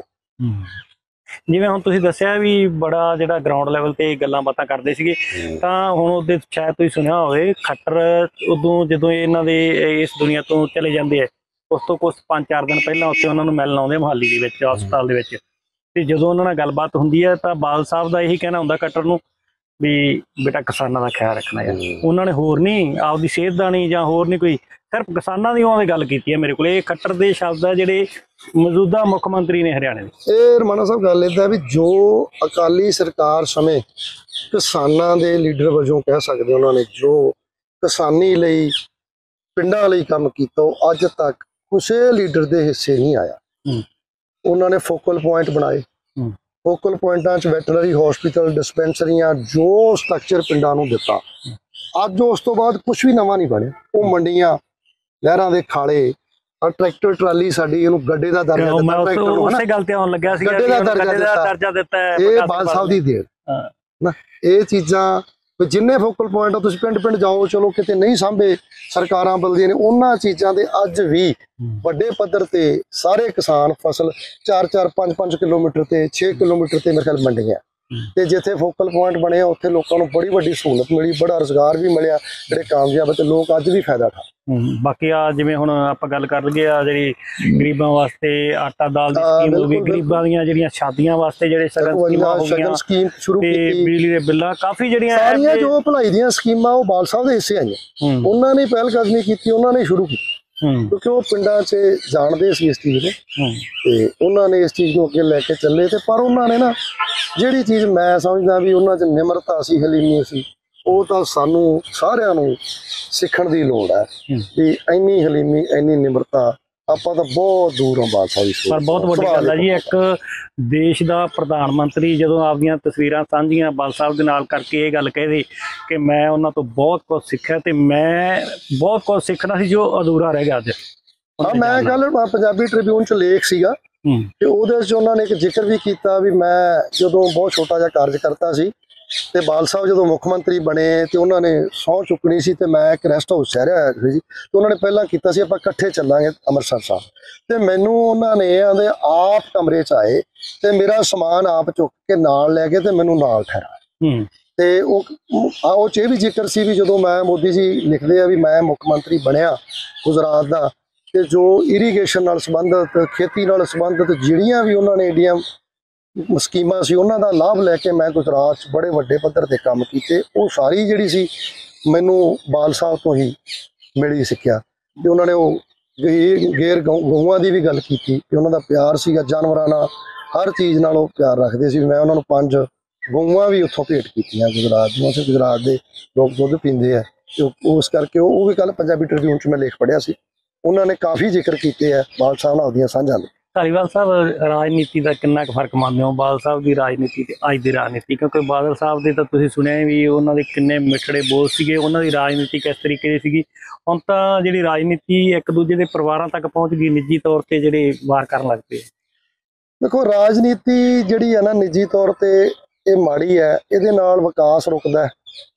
ਜਿਵੇਂ ਹੁਣ ਤੁਸੀਂ ਦੱਸਿਆ ਵੀ ਬੜਾ ਜਿਹੜਾ ਗਰਾਊਂਡ ਲੈਵਲ ਤੇ ਗੱਲਾਂ ਬਾਤਾਂ ਕਰਦੇ ਸੀਗੇ, ਤਾਂ ਹੁਣ ਉਹਦੇ ਸ਼ਾਇਦ ਤੁਸੀਂ ਸੁਣਿਆ ਹੋਵੇ ਖੱਟਰ ਉਦੋਂ ਜਦੋਂ ਇਹਨਾਂ ਦੇ ਇਸ ਦੁਨੀਆ ਤੋਂ ਚਲੇ ਜਾਂਦੇ ਆ, ਉਸ ਤੋਂ ਕੁਝ 5-4 ਦਿਨ ਪਹਿਲਾਂ ਉੱਥੇ ਉਹਨਾਂ ਨੂੰ ਮਿਲਣ ਆਉਂਦੇ ਮੁਹਾਲੀ ਦੇ ਵਿੱਚ ਹਸਪਤਾਲ ਦੇ ਵਿੱਚ, ਤੇ ਜਦੋਂ ਉਹਨਾਂ ਨਾਲ ਗੱਲਬਾਤ ਹੁੰਦੀ ਹੈ ਤਾਂ ਬਾਲ ਸਾਹਿਬ ਦਾ ਇਹੀ ਕਹਿਣਾ ਹੁੰਦਾ ਖੱਟਰ ਨੂੰ ਵੀ ਬੇਟਾ ਕਿਸਾਨਾਂ ਦਾ ਖਿਆਲ ਰੱਖਣਾ ਯਾਰ। ਉਹਨਾਂ ਨੇ ਹੋਰ ਨਹੀਂ ਆਪਦੀ ਸਿਹਤ ਦਾ ਨਹੀਂ ਜਾਂ ਹੋਰ ਨਹੀਂ ਕੋਈ, ਸਿਰਫ ਕਿਸਾਨਾਂ ਦੀ ਉਹਨਾਂ ਦੀ ਗੱਲ ਕੀਤੀ ਹੈ ਮੇਰੇ ਕੋਲ। ਇਹ ਖੱਟਰ ਦੇ ਸ਼ਬਦ ਆ ਜਿਹੜੇ ਮੌਜੂਦਾ ਮੁੱਖ ਮੰਤਰੀ ਨੇ ਹਰਿਆਣੇ ਦੇ। ਇਹ ਰਮਾਣਾ ਸਾਹਿਬ ਗੱਲ ਏਦਾਂ ਵੀ ਜੋ ਅਕਾਲੀ ਸਰਕਾਰ ਸਮੇਂ ਕਿਸਾਨਾਂ ਦੇ ਲੀਡਰ ਵਜੋਂ ਕਹਿ ਸਕਦੇ ਉਹਨਾਂ ਨੇ ਜੋ ਕਿਸਾਨੀ ਲਈ ਪਿੰਡਾਂ ਲਈ ਕੰਮ ਕੀਤਾ, ਉਹ ਅੱਜ ਤੱਕ ਕਿਸੇ ਲੀਡਰ ਦੇ ਹਿੱਸੇ ਨਹੀਂ ਆਇਆ। ਉਹਨਾਂ ਨੇ ਫੋਕਲ ਪੁਆਇੰਟ ਬਣਾਏ, ਫੋਕਲ ਪੁਆਇੰਟਾਂ 'ਚ ਵੈਟਰਨਰੀ ਹਸਪੀਟਲ, ਡਿਸਪੈਂਸਰੀਆਂ, ਜੋ ਸਟਰਕਚਰ ਪਿੰਡਾਂ ਨੂੰ ਦਿੱਤਾ। ਅੱਜ ਉਸ ਤੋਂ ਬਾਅਦ ਕੁਝ ਵੀ ਨਵਾਂ ਨਹੀਂ ਬਣਿਆ। ਉਹ ਮੰਡੀਆਂ, ਨਹਿਰਾਂ ਦੇ ਖਾਲੇ, ਟਰੈਕਟਰ ਟਰਾਲੀ ਸਾਡੀ ਇਹਨੂੰ ਗੱਡੇ ਦਾ ਦਰਜਾ ਦਿੱਤਾ। ਟਰੈਕਟਰ ਨੂੰ ਉਸੇ ਗੱਲ ਤੇ ਆਉਣ ਲੱਗਿਆ ਸੀ, ਗੱਡੇ ਦਾ ਦਰਜਾ ਦਿੱਤਾ ਹੈ। ਇਹ ਬਾਲ ਸਾਹਿਬ ਦੀ ਦੇਣ ਨਾ। ਇਹ ਚੀਜ਼ਾਂ ਜਿੰਨੇ ਫੋਕਲ ਪੁਆਇੰਟ ਆ, ਤੁਸੀਂ ਪਿੰਡ ਪਿੰਡ ਜਾਓ, ਚਲੋ ਕਿਤੇ ਨਹੀਂ ਸਾਂਭੇ ਸਰਕਾਰਾਂ ਬਲਦੀਆਂ ਨੇ, ਉਹਨਾਂ ਚੀਜ਼ਾਂ ਦੇ ਅੱਜ ਵੀ ਵੱਡੇ ਪੱਧਰ ਤੇ ਸਾਰੇ ਕਿਸਾਨ ਫਸਲ 4-4, 5-5 ਕਿਲੋਮੀਟਰ ਤੇ 6 ਕਿਲੋਮੀਟਰ ਤੇ ਮੇਰੇ ਖਿਆਲ ਮੰਡੀਆਂ, ਤੇ ਜਿੱਥੇ ਫੋਕਲ ਪੁਆਇੰਟ ਬਣੇ ਆ ਉੱਥੇ ਲੋਕਾਂ ਨੂੰ ਬੜੀ ਵੱਡੀ ਸਹੂਲਤ ਮਿਲੀ, ਬੜਾ ਰੁਜ਼ਗਾਰ ਵੀ ਮਿਲਿਆ, ਜਿਹੜੇ ਕਾਮਯਾਬ ਤੇ ਲੋਕ ਅੱਜ ਵੀ ਫਾਇਦਾ ਉਠਾ। ਬਾਕੀ ਆ ਜਿਵੇਂ ਹੁਣ ਆਪਾਂ ਗੱਲ ਕਰ ਲਈਏ ਆ ਜਿਹੜੀ ਗਰੀਬਾਂ ਵਾਸਤੇ ਆਟਾ ਦਾਲ ਦੀ ਸਕੀਮ ਹੋ ਗਈ, ਗਰੀਬਾਂ ਦੀਆਂ ਜਿਹੜੀਆਂ ਸ਼ਾਦੀਆਂ ਵਾਸਤੇ ਜਿਹੜੇ ਸ਼ਗਨ ਸਕੀਮ ਸ਼ੁਰੂ ਕੀਤੀ, ਬਿਜਲੀ ਦੇ ਬਿੱਲਾਂ, ਕਾਫੀ ਜਿਹੜੀਆਂ ਸਾਰੀਆਂ ਜੋ ਭਲਾਈ ਦੀਆਂ ਸਕੀਮਾਂ ਉਹ ਬਾਲ ਸਾਹਿਬ ਦੇ ਹਿੱਸੇ ਆਈਆਂ। ਉਹਨਾਂ ਨੇ ਪਹਿਲ ਕਦਮੀ ਕੀਤੀ, ਉਹਨਾਂ ਨੇ ਸ਼ੁਰੂ ਕੀਤੀ, ਕਿਉਂਕਿ ਉਹ ਪਿੰਡਾਂ 'ਚ ਜਾਣਦੇ ਸੀ ਇਸ ਚੀਜ਼ ਨੂੰ, ਤੇ ਉਹਨਾਂ ਨੇ ਇਸ ਚੀਜ਼ ਨੂੰ ਅੱਗੇ ਲੈ ਕੇ ਚੱਲੇ। ਤੇ ਪਰ ਉਹਨਾਂ ਨੇ ਨਾ ਜਿਹੜੀ ਚੀਜ਼ ਮੈਂ ਸਮਝਦਾ ਵੀ ਉਹਨਾਂ 'ਚ ਨਿਮਰਤਾ ਸੀ, ਹਲੀਮੀ ਸੀ, ਉਹ ਤਾਂ ਸਾਨੂੰ ਸਾਰਿਆਂ ਨੂੰ ਸਿੱਖਣ ਦੀ ਲੋੜ ਹੈ ਵੀ ਇੰਨੀ ਹਲੀਮੀ, ਇੰਨੀ ਨਿਮਰਤਾ ਆਪਾਂ ਤਾਂ ਬਹੁਤ ਦੂਰ ਹਾਂ ਬਾਲ ਸਾਹਿਬ ਦੀ। ਪਰ ਬਹੁਤ ਵੱਡੀ ਗੱਲ ਹੈ ਜੀ, ਇੱਕ ਦੇਸ਼ ਦਾ ਪ੍ਰਧਾਨ ਮੰਤਰੀ ਜਦੋਂ ਆਪਦੀਆਂ ਤਸਵੀਰਾਂ ਸਾਂਝੀਆਂ ਬਾਲ ਸਾਹਿਬ ਦੇ ਨਾਲ ਕਰਕੇ ਇਹ ਗੱਲ ਕਹਦੇ ਕਿ ਮੈਂ ਉਹਨਾਂ ਤੋਂ ਬਹੁਤ ਕੁਝ ਸਿੱਖਿਆ ਤੇ ਮੈਂ ਬਹੁਤ ਕੁਝ ਸਿੱਖਣਾ ਸੀ ਜੋ ਅਧੂਰਾ ਰਹਿ ਗਿਆ ਅੱਜ। ਹਾਂ, ਮੈਂ ਕੱਲ ਪੰਜਾਬੀ ਟ੍ਰਿਬਿਊਨ 'ਚ ਲੇਖ ਸੀਗਾ ਤੇ ਉਹਦੇ 'ਚ ਉਹਨਾਂ ਨੇ ਇੱਕ ਜ਼ਿਕਰ ਵੀ ਕੀਤਾ ਵੀ ਮੈਂ ਜਦੋਂ ਬਹੁਤ ਛੋਟਾ ਜਿਹਾ ਕਾਰਜ ਕਰਤਾ ਸੀ ਤੇ ਬਾਲ ਸਾਹਿਬ ਜਦੋਂ ਮੁੱਖ ਮੰਤਰੀ ਬਣੇ ਤੇ ਉਹਨਾਂ ਨੇ ਸਹੁੰ ਚੁੱਕਣੀ ਸੀ, ਤੇ ਮੈਂ ਇੱਕ ਰੈਸਟ ਹਾਊਸ ਸ਼ਹਿਰ ਸੀ ਤੇ ਉਹਨਾਂ ਨੇ ਪਹਿਲਾਂ ਕੀਤਾ ਸੀ ਆਪਾਂ ਇਕੱਠੇ ਚੱਲਾਂਗੇ ਅੰਮ੍ਰਿਤਸਰ ਸਾਹਿਬ, ਤੇ ਮੈਨੂੰ ਉਹਨਾਂ ਨੇ ਆਂਦੇ ਆਪ ਕਮਰੇ 'ਚ ਆਏ ਤੇ ਮੇਰਾ ਸਮਾਨ ਆਪ ਚੁੱਕ ਕੇ ਨਾਲ ਲੈ ਕੇ ਤੇ ਮੈਨੂੰ ਨਾਲ ਠਹਿਰਾਇਆ। ਤੇ ਉਹ 'ਚ ਇਹ ਵੀ ਜ਼ਿਕਰ ਸੀ ਵੀ ਜਦੋਂ ਮੈਂ ਮੋਦੀ ਜੀ ਲਿਖਦੇ ਆ ਵੀ ਮੈਂ ਮੁੱਖ ਮੰਤਰੀ ਬਣਿਆ ਗੁਜਰਾਤ ਦਾ, ਤੇ ਜੋ ਇਰੀਗੇਸ਼ਨ ਨਾਲ ਸੰਬੰਧਿਤ, ਖੇਤੀ ਨਾਲ ਸੰਬੰਧਿਤ ਜਿਹੜੀਆਂ ਵੀ ਉਹਨਾਂ ਨੇ ਏਡੀਆਂ ਸਕੀਮਾਂ ਸੀ, ਉਹਨਾਂ ਦਾ ਲਾਭ ਲੈ ਕੇ ਮੈਂ ਗੁਜਰਾਤ 'ਚ ਬੜੇ ਵੱਡੇ ਪੱਧਰ ਤੇ ਕੰਮ ਕੀਤੇ। ਉਹ ਸਾਰੀ ਜਿਹੜੀ ਸੀ ਮੈਨੂੰ ਬਾਲ ਸਾਹਿਬ ਤੋਂ ਹੀ ਮਿਲੀ ਸਿੱਖਿਆ। ਤੇ ਉਹਨਾਂ ਨੇ ਉਹ ਗੈਰ ਗਊਆਂ ਦੀ ਵੀ ਗੱਲ ਕੀਤੀ ਕਿ ਉਹਨਾਂ ਦਾ ਪਿਆਰ ਸੀਗਾ ਜਾਨਵਰਾਂ ਨਾਲ, ਹਰ ਚੀਜ਼ ਨਾਲ ਉਹ ਪਿਆਰ ਰੱਖਦੇ ਸੀ। ਮੈਂ ਉਹਨਾਂ ਨੂੰ 5 ਗਊਆਂ ਵੀ ਉੱਥੋਂ ਭੇਟ ਕੀਤੀਆਂ ਗੁਜਰਾਤ ਦੀਆਂ। ਉੱਥੇ ਗੁਜਰਾਤ ਦੇ ਲੋਕ ਦੁੱਧ ਪੀਂਦੇ ਆ, ਉਸ ਕਰਕੇ ਉਹ ਵੀ ਕੱਲ ਪੰਜਾਬੀ ਟ੍ਰਿਬਿਊਨ 'ਚ ਮੈਂ ਲੇਖ ਪੜ੍ਹਿਆ ਸੀ। ਉਹਨਾਂ ਨੇ ਕਾਫੀ ਜ਼ਿਕਰ ਕੀਤੇ ਆ ਬਾਲ ਸਾਹਿਬ ਨਾਲ ਉਹਦੀਆਂ ਸਾਂਝਾਂ ਦੇ। ਧਾਲੀਵਾਲ ਸਾਹਿਬ, ਰਾਜਨੀਤੀ ਦਾ ਕਿੰਨਾ ਕੁ ਫਰਕ ਮੰਨਦੇ ਹੋ ਬਾਦਲ ਸਾਹਿਬ ਦੀ ਰਾਜਨੀਤੀ ਤੇ ਅੱਜ ਦੀ ਰਾਜਨੀਤੀ? ਕਿਉਂਕਿ ਬਾਦਲ ਸਾਹਿਬ ਦੇ ਤਾਂ ਤੁਸੀਂ ਸੁਣਿਆ ਵੀ ਉਹਨਾਂ ਦੇ ਕਿੰਨੇ ਮਿੱਠੜੇ ਬੋਲ ਸੀਗੇ, ਉਹਨਾਂ ਦੀ ਰਾਜਨੀਤੀ ਕਿਸ ਤਰੀਕੇ ਦੀ ਸੀਗੀ। ਹੁਣ ਤਾਂ ਜਿਹੜੀ ਰਾਜਨੀਤੀ ਇੱਕ ਦੂਜੇ ਦੇ ਪਰਿਵਾਰਾਂ ਤੱਕ ਪਹੁੰਚ ਗਈ, ਨਿੱਜੀ ਤੌਰ ਤੇ ਜਿਹੜੇ ਵਾਰ ਕਰਨ ਲੱਗ ਪਏ। ਦੇਖੋ, ਰਾਜਨੀਤੀ ਜਿਹੜੀ ਹੈ ਨਾ ਨਿੱਜੀ ਤੌਰ ਤੇ ਇਹ ਮਾੜੀ ਹੈ, ਇਹਦੇ ਨਾਲ ਵਿਕਾਸ ਰੁਕਦਾ,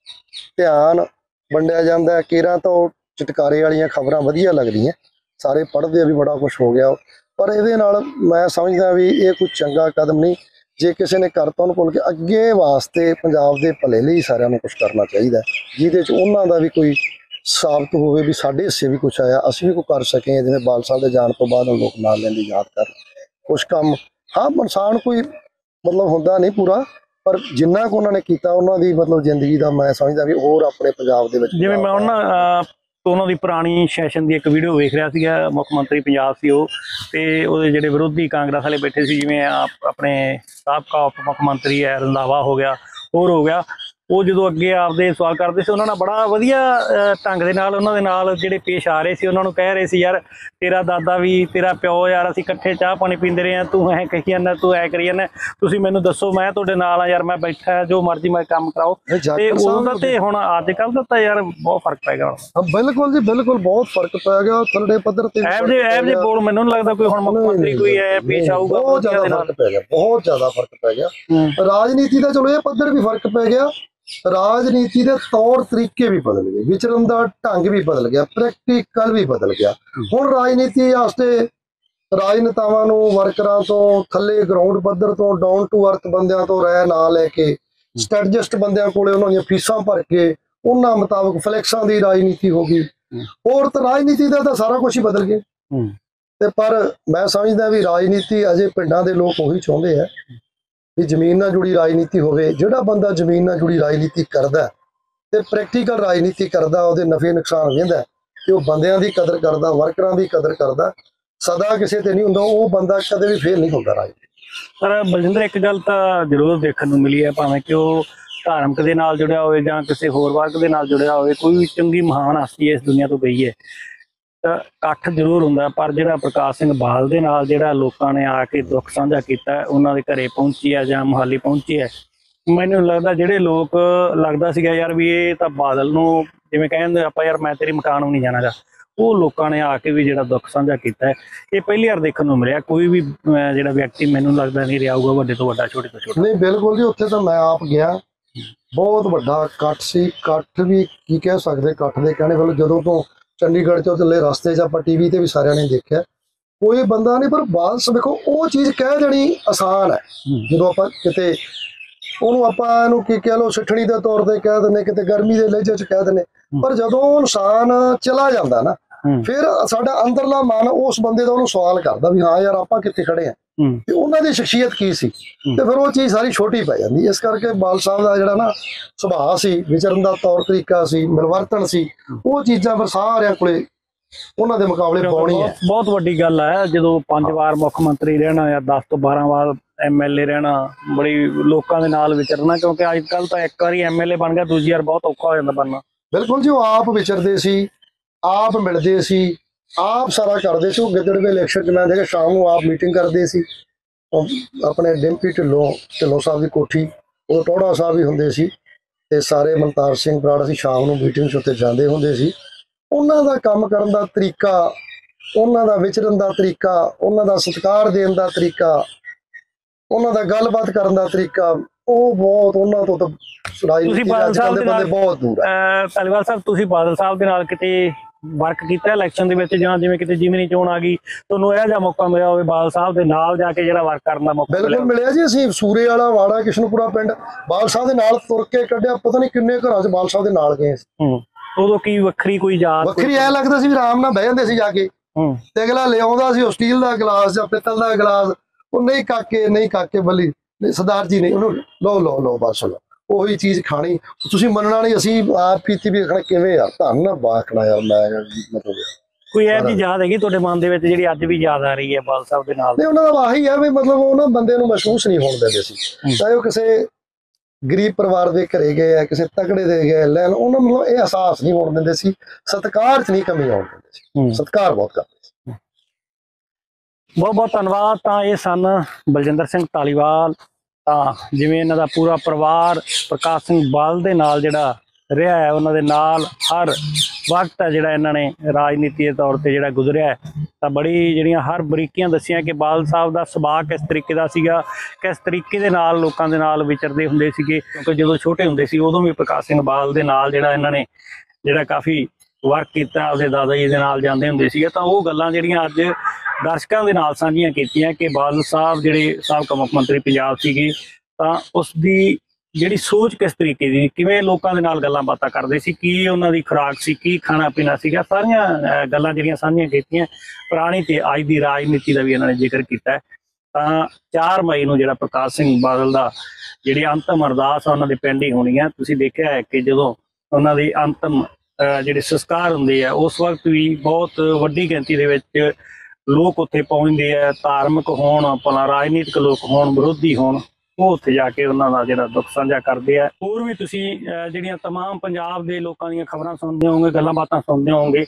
ਧਿਆਨ ਵੰਡਿਆ ਜਾਂਦਾ। ਕੇਰਾਂ ਤਾਂ ਚਟਕਾਰੇ ਵਾਲੀਆਂ ਖਬਰਾਂ ਵਧੀਆ ਲੱਗਦੀਆਂ, ਸਾਰੇ ਪੜ੍ਹਦੇ ਆ ਵੀ ਬੜਾ ਕੁਛ ਹੋ ਗਿਆ, ਪਰ ਇਹਦੇ ਨਾਲ ਮੈਂ ਸਮਝਦਾ ਵੀ ਇਹ ਕੋਈ ਚੰਗਾ ਕਦਮ ਨਹੀਂ। ਜੇ ਕਿਸੇ ਨੇ ਕਰਤਾ ਉਹਨੂੰ ਭੁੱਲ ਕੇ ਅੱਗੇ ਵਾਸਤੇ ਪੰਜਾਬ ਦੇ ਭਲੇ ਲਈ ਸਾਰਿਆਂ ਨੂੰ ਕੁਛ ਕਰਨਾ ਚਾਹੀਦਾ, ਜਿਹਦੇ 'ਚ ਉਹਨਾਂ ਦਾ ਵੀ ਕੋਈ ਸਾਬਤ ਹੋਵੇ ਵੀ ਸਾਡੇ ਹਿੱਸੇ ਵੀ ਕੁਛ ਆਇਆ, ਅਸੀਂ ਵੀ ਕੋਈ ਕਰ ਸਕੇ। ਜਿਵੇਂ ਬਾਲ ਸਾਹਿਬ ਦੇ ਜਾਣ ਤੋਂ ਬਾਅਦ ਲੋਕ ਨਾਲ ਲੈਂਦੇ ਯਾਦ ਕਰ ਕੁਛ ਕੰਮ। ਹਾਂ, ਇਨਸਾਨ ਕੋਈ ਮਤਲਬ ਹੁੰਦਾ ਨਹੀਂ ਪੂਰਾ, ਪਰ ਜਿੰਨਾ ਕੁ ਉਹਨਾਂ ਨੇ ਕੀਤਾ ਉਹਨਾਂ ਦੀ ਮਤਲਬ ਜ਼ਿੰਦਗੀ ਦਾ ਮੈਂ ਸਮਝਦਾ ਵੀ ਹੋਰ ਆਪਣੇ ਪੰਜਾਬ ਦੇ ਵਿੱਚ। ਜਿਵੇਂ ਮੈਂ ਉਹਨਾਂ ਦੀ ਪੁਰਾਣੀ ਸੈਸ਼ਨ ਦੀ ਇੱਕ ਵੀਡੀਓ ਵੇਖ ਰਿਹਾ ਸੀਗਾ, ਮੁੱਖ ਮੰਤਰੀ ਪੰਜਾਬ ਸੀ ਉਹ, ਤੇ ਉਹਦੇ ਜਿਹੜੇ ਵਿਰੋਧੀ ਕਾਂਗਰਸ ਵਾਲੇ ਬੈਠੇ ਸੀ, ਜਿਵੇਂ ਆਪਣੇ ਸਾਬਕਾ ਉਪ ਮੁੱਖ ਮੰਤਰੀ ਹੈ ਰੰਧਾਵਾ ਹੋ ਗਿਆ, ਹੋਰ ਹੋ ਗਿਆ, ਉਹ ਜਦੋਂ ਅੱਗੇ ਆਪਦੇ ਸਵਾਲ ਕਰਦੇ ਸੀ ਉਹਨਾਂ ਨਾਲ ਬੜਾ ਵਧੀਆ ਢੰਗ ਦੇ ਨਾਲ ਉਹਨਾਂ ਦੇ ਨਾਲ ਜਿਹੜੇ ਪੇਸ਼ ਆ ਰਹੇ ਸੀ, ਉਹਨਾਂ ਨੂੰ ਕਹਿ ਰਹੇ ਸੀ ਯਾਰ ਤੇਰਾ ਦਾਦਾ ਵੀ ਤੇਰਾ ਪਿਓ ਯਾਰ ਅਸੀਂ ਇਕੱਠੇ ਚਾਹ ਪਾਣੀ ਪੀਂਦੇ ਰਹੇ ਆ, ਤੂੰ ਐ ਕਹੀ ਜਾਂਦਾ, ਤੂੰ ਐ ਕਰੀ ਜਾਂਦਾ, ਤੁਸੀਂ ਮੈਨੂੰ ਦੱਸੋ ਮੈਂ ਤੁਹਾਡੇ ਨਾਲ ਆ ਯਾਰ, ਮੈਂ ਬੈਠਾ ਜੋ ਮਰਜ਼ੀ ਮੈਂ ਕੰਮ ਕਰਾਓ। ਤੇ ਉਦੋਂ ਦਾ ਤੇ ਹੁਣ ਅੱਜ ਕੱਲ ਦਾ ਤਾਂ ਯਾਰ ਬਹੁਤ ਫਰਕ ਪੈ ਗਿਆ। ਬਿਲਕੁਲ ਜੀ ਬਿਲਕੁਲ ਬਹੁਤ ਫਰਕ ਪੈ ਗਿਆ ਥੱਲੇ ਪੱਧਰ ਤੇ। ਐਬ ਜੇ ਬੋਲ ਮੈਨੂੰ ਨਹੀਂ ਲੱਗਦਾ ਕੋਈ ਹੁਣ ਮੁੱਖ ਮੰਤਰੀ ਕੋਈ ਐ ਪੇਸ਼ ਆਊਗਾ। ਬਹੁਤ ਜ਼ਿਆਦਾ ਫਰਕ ਪੈ ਗਿਆ, ਬਹੁਤ ਜ਼ਿਆਦਾ ਫਰਕ ਪੈ ਗਿਆ। ਰਾਜਨੀਤੀ ਦਾ ਚਲੋ ਇਹ ਪੱਧਰ ਵੀ ਫਰਕ ਪੈ ਗਿਆ, ਰਾਜਨੀਤੀ ਦੇ ਤੌਰ ਤਰੀਕੇ ਵੀ ਬਦਲ ਗਏ, ਵਿਚਰਨ ਦਾ ਢੰਗ ਵੀ ਬਦਲ ਗਿਆ, ਪ੍ਰੈਕਟੀਕਲ ਵੀ ਬਦਲ ਗਿਆ। ਹੁਣ ਰਾਜਨੀਤੀ ਵਾਸਤੇ ਰਾਜਨੇਤਾਵਾਂ ਨੂੰ ਵਰਕਰਾਂ ਤੋਂ ਥੱਲੇ ਗਰਾਊਂਡ ਪੱਧਰ ਤੋਂ ਡਾਊਨ ਟੂ ਅਰਥ ਬੰਦਿਆਂ ਤੋਂ ਰਾਇ ਨਾ ਲੈ ਕੇ ਸਟ੍ਰੈਟਜਿਸਟ ਬੰਦਿਆਂ ਕੋਲੇ ਉਹਨਾਂ ਦੀਆਂ ਫੀਸਾਂ ਭਰ ਕੇ ਉਹਨਾਂ ਮੁਤਾਬਕ ਫਲੈਕਸਾਂ ਦੀ ਰਾਜਨੀਤੀ ਹੋ ਗਈ। ਹੋਰ ਤਾਂ ਰਾਜਨੀਤੀ ਦਾ ਤਾਂ ਸਾਰਾ ਕੁਝ ਹੀ ਬਦਲ ਗਿਆ। ਤੇ ਪਰ ਮੈਂ ਸਮਝਦਾ ਵੀ ਰਾਜਨੀਤੀ ਅਜੇ ਪਿੰਡਾਂ ਦੇ ਲੋਕ ਉਹੀ ਚਾਹੁੰਦੇ ਆ ਵੀ ਜ਼ਮੀਨ ਨਾਲ ਜੁੜੀ ਰਾਜਨੀਤੀ ਹੋਵੇ। ਜਿਹੜਾ ਬੰਦਾ ਜ਼ਮੀਨ ਨਾਲ ਜੁੜੀ ਰਾਜਨੀਤੀ ਕਰਦਾ ਤੇ ਪ੍ਰੈਕਟੀਕਲ ਰਾਜਨੀਤੀ ਕਰਦਾ, ਉਹਦੇ ਨਫੇ ਨੁਕਸਾਨ ਵੇਂਦਾ ਤੇ ਉਹ ਬੰਦਿਆਂ ਦੀ ਕਦਰ ਕਰਦਾ, ਵਰਕਰਾਂ ਦੀ ਕਦਰ ਕਰਦਾ, ਸਦਾ ਕਿਸੇ ਤੇ ਨਹੀਂ ਹੁੰਦਾ, ਉਹ ਬੰਦਾ ਕਦੇ ਵੀ ਫੇਲ ਨਹੀਂ ਹੁੰਦਾ ਰਾਜਨੀਤੀ। ਪਰ ਬਲਜਿੰਦਰ ਇੱਕ ਗੱਲ ਤਾਂ ਜ਼ਰੂਰ ਦੇਖਣ ਨੂੰ ਮਿਲੀ ਹੈ, ਭਾਵੇਂ ਕਿ ਉਹ ਧਾਰਮਿਕ ਦੇ ਨਾਲ ਜੁੜਿਆ ਹੋਵੇ ਜਾਂ ਕਿਸੇ ਹੋਰ ਵਰਗ ਦੇ ਨਾਲ ਜੁੜਿਆ ਹੋਵੇ, ਕੋਈ ਵੀ ਚੰਗੀ ਮਹਾਨ ਹਸਤੀ ਇਸ ਦੁਨੀਆ ਤੋਂ ਗਈ ਹੈ ਤਾਂ ਇਕੱਠ ਜ਼ਰੂਰ ਹੁੰਦਾ। ਪਰ ਜਿਹੜਾ ਪ੍ਰਕਾਸ਼ ਸਿੰਘ ਬਾਦਲ ਦੇ ਨਾਲ ਜਿਹੜਾ ਲੋਕਾਂ ਨੇ ਆ ਕੇ ਦੁੱਖ ਸਾਂਝਾ ਕੀਤਾ, ਉਹਨਾਂ ਦੇ ਘਰੇ ਪਹੁੰਚੀ ਹੈ ਜਾਂ ਮੁਹਾਲੀ ਪਹੁੰਚੀ ਹੈ, ਮੈਨੂੰ ਲੱਗਦਾ ਜਿਹੜੇ ਲੋਕ ਲੱਗਦਾ ਸੀਗਾ ਯਾਰ ਵੀ ਇਹ ਤਾਂ ਬਾਦਲ ਨੂੰ ਜਿਵੇਂ ਕਹਿੰਦੇ ਆਪਾਂ ਯਾਰ ਮੈਂ ਤੇਰੀ ਮਕਾਨ ਨੂੰ ਨਹੀਂ ਜਾਣਾਗਾ, ਉਹ ਲੋਕਾਂ ਨੇ ਆ ਕੇ ਵੀ ਜਿਹੜਾ ਦੁੱਖ ਸਾਂਝਾ ਕੀਤਾ ਹੈ, ਇਹ ਪਹਿਲੀ ਵਾਰ ਦੇਖਣ ਨੂੰ ਮਿਲਿਆ। ਕੋਈ ਵੀ ਜਿਹੜਾ ਵਿਅਕਤੀ ਮੈਨੂੰ ਲੱਗਦਾ ਨਹੀਂ ਰਿਹਾ ਹੋਊਗਾ ਵੱਡੇ ਤੋਂ ਵੱਡਾ, ਛੋਟੇ ਤੋਂ ਛੋਟਾ। ਨਹੀਂ ਬਿਲਕੁਲ ਜੀ, ਉੱਥੇ ਤਾਂ ਮੈਂ ਆਪ ਗਿਆ, ਬਹੁਤ ਵੱਡਾ ਇਕੱਠ ਸੀ। ਇਕੱਠ ਵੀ ਕੀ ਕਹਿ ਸਕਦੇ, ਇਕੱਠ ਦੇ ਕਹਿਣੇ ਵੱਲ ਜਦੋਂ ਤੋਂ ਚੰਡੀਗੜ੍ਹ ਚੋਂ ਚੱਲੇ ਰਸਤੇ 'ਚ ਆਪਾਂ ਟੀਵੀ ਤੇ ਵੀ ਸਾਰਿਆਂ ਨੇ ਦੇਖਿਆ, ਕੋਈ ਬੰਦਾ ਨਹੀਂ। ਪਰ ਬਾਦਲ ਵੇਖੋ ਉਹ ਚੀਜ਼ ਕਹਿ ਦੇਣੀ ਆਸਾਨ ਹੈ, ਜਦੋਂ ਆਪਾਂ ਕਿਤੇ ਉਹਨੂੰ ਆਪਾਂ ਇਹਨੂੰ ਕੀ ਕਹਿ ਲਓ ਸਿੱਠਣੀ ਦੇ ਤੌਰ ਤੇ ਕਹਿ ਦਿੰਦੇ, ਕਿਤੇ ਗਰਮੀ ਦੇ ਲਹਿਜੇ 'ਚ ਕਹਿ ਦਿੰਦੇ, ਪਰ ਜਦੋਂ ਇਨਸਾਨ ਚਲਾ ਜਾਂਦਾ ਨਾ ਫਿਰ ਸਾਡਾ ਅੰਦਰਲਾ ਮਨ ਉਸ ਬੰਦੇ ਦਾ ਉਹਨੂੰ ਸਵਾਲ ਕਰਦਾ ਵੀ ਹਾਂ ਯਾਰ ਆਪਾਂ ਕਿੱਥੇ ਖੜੇ ਆ ਤੇ ਉਹਨਾਂ ਦੀ ਸ਼ਖਸੀਅਤ ਕੀ ਸੀ, ਤੇ ਫਿਰ ਉਹ ਚੀਜ਼ ਸਾਰੀ ਛੋਟੀ ਪੈ ਜਾਂਦੀ। ਇਸ ਕਰਕੇ ਬਾਦਲ ਸਾਹਿਬ ਦਾ ਜਿਹੜਾ ਨਾ ਸੁਭਾਅ ਸੀ, ਵਿਚਰਨ ਦਾ ਤੌਰ ਤਰੀਕਾ ਸੀ, ਮਿਲਵਰਤਨ ਸੀ, ਉਹ ਚੀਜ਼ਾਂ ਫਿਰ ਸਾਰਿਆਂ ਕੋਲੇ ਉਹਨਾਂ ਦੇ ਮੁਕਾਬਲੇ ਪਾਉਣੀ ਹੈ। ਬਹੁਤ ਵੱਡੀ ਗੱਲ ਹੈ ਜਦੋਂ 5 ਵਾਰ ਮੁੱਖ ਮੰਤਰੀ ਰਹਿਣਾ ਜਾਂ 10 ਤੋਂ 12 ਵਾਰ MLA ਰਹਿਣਾ, ਬੜੀ ਲੋਕਾਂ ਦੇ ਨਾਲ ਵਿਚਰਨਾ, ਕਿਉਂਕਿ ਅੱਜ ਕੱਲ ਤਾਂ ਇੱਕ ਵਾਰੀ MLA ਬਣ ਗਿਆ, ਦੂਜੀ ਵਾਰ ਬਹੁਤ ਔਖਾ ਹੋ ਜਾਂਦਾ ਬਣਨਾ। ਬਿਲਕੁਲ ਜੀ, ਉਹ ਆਪ ਵਿਚਰਦੇ ਸੀ, ਆਪ ਮਿਲਦੇ ਸੀ, ਆਪ ਸਾਰਾ ਕਰਦੇ ਸੀ। ਉਹ ਗਿੱਦੜਵੇ ਇਲੈਕਸ਼ਨ 'ਚ ਮੈਂ ਦੇਖਿਆ ਸ਼ਾਮ ਨੂੰ ਆਪ ਮੀਟਿੰਗ ਕਰਦੇ ਸੀ ਆਪਣੇ ਡਿੰਪੀ ਢਿੱਲੋਂ ਸਾਹਿਬ ਦੀ ਕੋਠੀ, ਉਹ ਟੋੜਾ ਸਾਹਿਬ ਵੀ ਹੁੰਦੇ ਸੀ ਤੇ ਸਾਰੇ ਮਲਤਾਰ ਸਿੰਘ ਬਰਾੜ ਸੀ, ਸ਼ਾਮ ਨੂੰ ਮੀਟਿੰਗ 'ਚ ਉੱਤੇ ਜਾਂਦੇ ਹੁੰਦੇ ਸੀ। ਉਹਨਾਂ ਦਾ ਕੰਮ ਕਰਨ ਦਾ ਤਰੀਕਾ, ਉਹਨਾਂ ਦਾ ਵਿਚਰਨ ਦਾ ਤਰੀਕਾ, ਉਹਨਾਂ ਦਾ ਸਤਿਕਾਰ ਦੇਣ ਦਾ ਤਰੀਕਾ, ਉਹਨਾਂ ਦਾ ਗੱਲਬਾਤ ਕਰਨ ਦਾ ਤਰੀਕਾ, ਉਹ ਬਹੁਤ ਉਹਨਾਂ ਤੋਂ ਤਾਂ ਤੁਸੀਂ ਬਾਦਲ ਸਾਹਿਬ ਦੇ ਨਾਲ ਬਹੁਤ ਦੂਰ ਹੈ। ਧਾਲੀਵਾਲ ਸਾਹਿਬ, ਤੁਸੀਂ ਬਾਦਲ ਸਾਹਿਬ ਦੇ ਨਾਲ ਕਿਤੇ ਵਰਕ ਕੀਤਾ ਇਲੈਕਸ਼ਨ ਦੇ ਵਿੱਚ, ਜਾਂ ਜਿਵੇਂ ਕਿਤੇ ਜਿਮਨੀ ਚੋਣ ਆ ਗਈ ਤੁਹਾਨੂੰ ਇਹੋ ਜਿਹਾ ਮੌਕਾ ਮਿਲਿਆ ਹੋਵੇ ਬਾਦਲ ਸਾਹਿਬ ਦੇ ਨਾਲ ਜਾ ਕੇ ਜਿਹੜਾ ਵਰਕ ਕਰਨ ਦਾ ਮੌਕਾ? ਬਿਲਕੁਲ ਮਿਲਿਆ ਜੀ, ਅਸੀਂ ਸੂਰੇ ਵਾਲਾ ਵਾੜਾ ਕਿਸ਼ਨਪੁਰਾ ਪਿੰਡ ਬਾਦਲ ਸਾਹਿਬ ਦੇ ਨਾਲ ਤੁਰ ਕੇ ਕੱਢਿਆ, ਪਤਾ ਨਹੀਂ ਕਿੰਨੇ ਘਰਾਂ 'ਚ ਬਾਦਲ ਸਾਹਿਬ ਦੇ ਨਾਲ ਗਏ। ਉਦੋਂ ਕੀ ਵੱਖਰੀ ਕੋਈ ਯਾਦ? ਵੱਖਰੀ ਐ ਲੱਗਦਾ ਸੀ ਵੀ ਆਰਾਮ ਨਾਲ ਬਹਿ ਜਾਂਦੇ ਸੀ ਜਾ ਕੇ, ਤੇ ਅਗਲਾ ਲਿਆਉਂਦਾ ਸੀ ਉਹ ਸਟੀਲ ਦਾ ਗਲਾਸ ਜਾਂ ਪਿੱਤਲ ਦਾ ਗਲਾਸ, ਉਹ ਨਹੀਂ ਕਾਕੇ ਬੱਲੀ ਸਰਦਾਰ ਜੀ ਨੇ ਉਹਨੂੰ ਲਓ ਬਸ ਲਓ, ਉਹੀ ਚੀਜ਼ ਖਾਣੀ। ਤੁਸੀਂ ਮੰਨਣਾ ਨਹੀਂ, ਅਸੀਂ ਆਪ ਪੀਤੀ ਵੀ ਖਾਣਾ ਕਿਵੇਂ ਯਾਰ, ਧੰਨ ਨਾ ਬਾਖਣਾ ਯਾਰ। ਮੈਂ ਮਤਲਬ ਕੋਈ ਇਹ ਜੀ ਯਾਦ ਹੈਗੀ ਤੁਹਾਡੇ ਮਨ ਦੇ ਵਿੱਚ ਜਿਹੜੀ ਅੱਜ ਵੀ ਯਾਦ ਆ ਰਹੀ ਹੈ ਬਾਦਲ ਸਾਹਿਬ ਦੇ ਨਾਲ? ਨਹੀਂ, ਉਹਨਾਂ ਦਾ ਆਹੀ ਹੈ ਵੀ ਮਤਲਬ ਉਹ ਨਾ ਬੰਦੇ ਨੂੰ ਮਹਿਸੂਸ ਨਹੀਂ ਹੋਣ ਦਿੰਦੇ ਸੀ, ਚਾਹੇ ਉਹ ਕਿਸੇ ਗਰੀਬ ਪਰਿਵਾਰ ਦੇ ਘਰੇ ਗਏ ਆ, ਕਿਸੇ ਤਕੜੇ ਦੇ ਗਏ ਲੈਣ, ਉਹਨਾਂ ਨੂੰ ਇਹ ਅਹਿਸਾਸ ਨਹੀਂ ਹੋਣ ਦਿੰਦੇ ਸੀ, ਸਤਿਕਾਰ 'ਚ ਨਹੀਂ ਕਮੀ ਆਉਣ ਦਿੰਦੇ ਸੀ, ਸਤਿਕਾਰ ਬਹੁਤ ਕਰਦੇ ਸੀ। ਬਹੁਤ ਬਹੁਤ ਧੰਨਵਾਦ। ਤਾਂ ਇਹ ਸਨ ਬਲਜਿੰਦਰ ਸਿੰਘ ਧਾਲੀਵਾਲ, ਤਾਂ ਜਿਵੇਂ ਇਹਨਾਂ ਦਾ ਪੂਰਾ ਪਰਿਵਾਰ ਪ੍ਰਕਾਸ਼ ਸਿੰਘ ਬਾਦਲ ਦੇ ਨਾਲ ਜਿਹੜਾ ਰਿਹਾ ਹੈ, ਉਹਨਾਂ ਦੇ ਨਾਲ ਹਰ ਵਕਤ ਹੈ ਜਿਹੜਾ ਇਹਨਾਂ ਨੇ ਰਾਜਨੀਤੀ ਦੇ ਤੌਰ ਤੇ ਜਿਹੜਾ ਗੁਜ਼ਰਿਆ ਹੈ, ਤਾਂ ਬੜੀ ਜਿਹੜੀਆਂ ਹਰ ਬਰੀਕੀਆਂ ਦੱਸੀਆਂ ਕਿ ਬਾਦਲ ਸਾਹਿਬ ਦਾ ਸੁਭਾਅ ਕਿਸ ਤਰੀਕੇ ਦਾ ਸੀਗਾ, ਕਿਸ ਤਰੀਕੇ ਦੇ ਨਾਲ ਲੋਕਾਂ ਦੇ ਨਾਲ ਵਿਚਰਦੇ ਹੁੰਦੇ ਸੀਗੇ। ਕਿਉਂਕਿ ਜਦੋਂ ਛੋਟੇ ਹੁੰਦੇ ਸੀ ਉਦੋਂ ਵੀ ਪ੍ਰਕਾਸ਼ ਸਿੰਘ ਬਾਦਲ ਦੇ ਨਾਲ ਜਿਹੜਾ ਇਹਨਾਂ ਨੇ ਜਿਹੜਾ ਕਾਫੀ ਵਰਕ ਕੀਤਾ, ਆਪਦੇ ਦਾਦਾ ਜੀ ਦੇ ਨਾਲ ਜਾਂਦੇ ਹੁੰਦੇ ਸੀਗੇ। ਤਾਂ ਉਹ ਗੱਲਾਂ ਜਿਹੜੀਆਂ ਅੱਜ ਦਰਸ਼ਕਾਂ ਦੇ ਨਾਲ ਸਾਂਝੀਆਂ ਕੀਤੀਆਂ ਕਿ ਬਾਦਲ ਸਾਹਿਬ ਜਿਹੜੇ ਸਾਬਕਾ ਮੁੱਖ ਮੰਤਰੀ ਪੰਜਾਬ ਸੀਗੇ, ਤਾਂ ਉਸ ਦੀ ਜਿਹੜੀ ਸੋਚ ਕਿਸ ਤਰੀਕੇ ਦੀ, ਕਿਵੇਂ ਲੋਕਾਂ ਦੇ ਨਾਲ ਗੱਲਾਂ ਬਾਤਾਂ ਕਰਦੇ ਸੀ, ਕੀ ਉਹਨਾਂ ਦੀ ਖੁਰਾਕ ਸੀ, ਕੀ ਖਾਣਾ ਪੀਣਾ ਸੀਗਾ, ਸਾਰੀਆਂ ਗੱਲਾਂ ਜਿਹੜੀਆਂ ਸਾਂਝੀਆਂ ਕੀਤੀਆਂ। ਪੁਰਾਣੀ ਤੇ ਅੱਜ ਦੀ ਰਾਜਨੀਤੀ ਦਾ ਵੀ ਇਹਨਾਂ ਨੇ ਜ਼ਿਕਰ ਕੀਤਾ। ਤਾਂ 4 ਮਈ ਨੂੰ ਜਿਹੜਾ ਪ੍ਰਕਾਸ਼ ਸਿੰਘ ਬਾਦਲ ਦਾ ਜਿਹੜੀ ਅੰਤਮ ਅਰਦਾਸ ਆ ਉਹਨਾਂ ਦੇ ਪਿੰਡ ਹੀ ਹੋਣੀ ਆ। ਤੁਸੀਂ ਦੇਖਿਆ ਹੈ ਕਿ ਜਦੋਂ ਉਹਨਾਂ ਦੀ ਅੰਤਮ ਜਿਹੜੇ ਸੰਸਕਾਰ ਹੁੰਦੇ ਆ, ਉਸ ਵਕਤ ਵੀ ਬਹੁਤ ਵੱਡੀ ਗਿਣਤੀ ਦੇ ਵਿੱਚ ਲੋਕ ਉੱਥੇ ਪਹੁੰਚਦੇ ਆ, ਧਾਰਮਿਕ ਹੋਣ ਭਲਾ ਰਾਜਨੀਤਿਕ ਲੋਕ ਹੋਣ, ਵਿਰੋਧੀ ਹੋਣ, ਉਹ ਉੱਥੇ ਜਾ ਕੇ ਉਹਨਾਂ ਦਾ ਜਿਹੜਾ ਦੁੱਖ ਸਾਂਝਾ ਕਰਦੇ ਆ। ਹੋਰ ਵੀ ਤੁਸੀਂ ਜਿਹੜੀਆਂ ਤਮਾਮ ਪੰਜਾਬ ਦੇ ਲੋਕਾਂ ਦੀਆਂ ਖਬਰਾਂ ਸੁਣਦੇ ਹੋਵੋਗੇ, ਗੱਲਾਂ ਬਾਤਾਂ ਸੁਣਦੇ ਹੋਵੋਗੇ,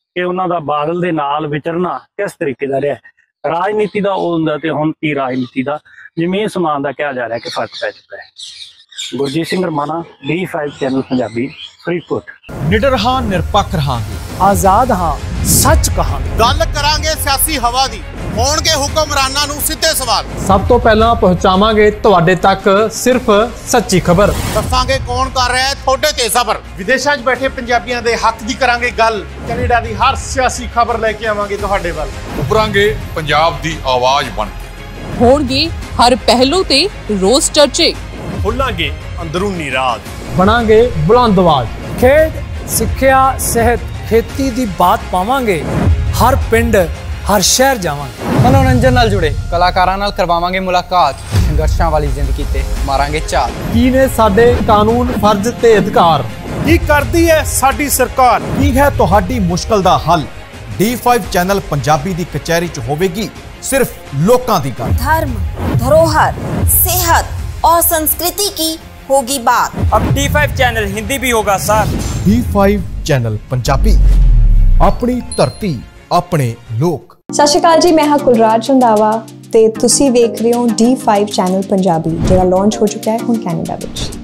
ਕਿ ਉਹਨਾਂ ਦਾ ਬਾਦਲ ਦੇ ਨਾਲ ਵਿਚਰਨਾ ਕਿਸ ਤਰੀਕੇ ਦਾ ਰਿਹਾ। ਰਾਜਨੀਤੀ ਦਾ ਉਹ ਹੁੰਦਾ ਤੇ ਹੁਣ ਦੀ ਰਾਜਨੀਤੀ ਦਾ ਜ਼ਮੀਨ ਸਮਾਨ ਦਾ ਕਿਹਾ ਜਾ ਰਿਹਾ ਕਿ ਫਰਕ ਪੈ ਚੁੱਕਾ ਹੈ। Gurjeet Singh Ramana, D5 channel Punjabi, Faridkot. ਨਿਡਰ ਹਾਂ, ਨਿਰਪੱਖ ਰਹਾਂਗੇ, ਆਜ਼ਾਦ ਹਾਂ, ਸੱਚ ਕਹਾਂਗੇ। ਗੱਲ ਕਰਾਂਗੇ ਸਿਆਸੀ ਹਵਾ ਦੀ, ਹੋਣਗੇ ਹੁਕਮਰਾਨਾਂ ਨੂੰ ਸਿੱਧੇ ਸਵਾਲ। ਸਭ ਤੋਂ ਪਹਿਲਾਂ ਪਹੁੰਚਾਵਾਂਗੇ ਤੁਹਾਡੇ ਤੱਕ ਸਿਰਫ ਸੱਚੀ ਖਬਰ। ਦੱਸਾਂਗੇ ਕੌਣ ਕਰ ਰਿਹਾ ਹੈ ਤੁਹਾਡੇ ਤੇ ਜ਼ਬਰ। ਵਿਦੇਸ਼ਾਂ 'ਚ ਬੈਠੇ ਪੰਜਾਬੀਆਂ ਦੇ ਹੱਕ ਦੀ ਕਰਾਂਗੇ ਗੱਲ। ਕੈਨੇਡਾ ਦੀ ਹਰ ਸਿਆਸੀ ਖਬਰ ਲੈ ਕੇ ਆਵਾਂਗੇ ਤੁਹਾਡੇ ਵੱਲ। ਉਭਰਾਂਗੇ ਪੰਜਾਬ ਦੀ ਆਵਾਜ਼ ਬਣ ਕੇ। ਹੋਣਗੇ ਹਰ ਪਹਿਲੂ ਤੇ ਰੋਜ਼ ਚਰਚੇ। ਖੋਲਾਂਗੇ ਅੰਦਰੂਨੀ ਰਾਜ। ਬਣਾਂਗੇ ਬੁਲੰਦ ਆਵਾਜ਼। ਖੇਡ, ਸਿੱਖਿਆ, ਸਿਹਤ, ਖੇਤੀ ਦੀ ਬਾਤ ਪਾਵਾਂਗੇ। ਹਰ ਪਿੰਡ, ਹਰ ਸ਼ਹਿਰ ਜਾਵਾਂਗੇ। ਮਨੋਰੰਜਨ ਨਾਲ ਜੁੜੇ ਕਲਾਕਾਰਾਂ ਨਾਲ ਕਰਵਾਵਾਂਗੇ ਮੁਲਾਕਾਤ। ਸੰਘਰਸ਼ਾਂ ਵਾਲੀ ਜ਼ਿੰਦਗੀ ਤੇ ਮਾਰਾਂਗੇ ਝਾਤ। ਕੀ ਨੇ ਸਾਡੇ ਕਾਨੂੰਨ, ਫਰਜ਼ ਤੇ ਅਧਿਕਾਰ? ਕੀ ਕਰਦੀ ਹੈ ਸਾਡੀ ਸਰਕਾਰ? ਕੀ ਹੈ ਤੁਹਾਡੀ ਮੁਸ਼ਕਲ ਦਾ ਹੱਲ? D5 ਚੈਨਲ ਪੰਜਾਬੀ ਦੀ ਕਚਹਿਰੀ 'ਚ ਹੋਵੇਗੀ सिर्फ लोकां दी गल। धर्म, धरोहर, सेहत और संस्कृति की होगी बात। अब D5 चैनल हिंदी भी होगा सर। D5 चैनल पंजाबी, अपनी धरती, अपने लोक। सत श्री अकाल जी, मैं हाँ कुलराज रंधावा ते तुसी वेख रहे हो D5 चैनल पंजाबी, जिहड़ा लॉन्च हो चुका है हुण कैनेडा विच।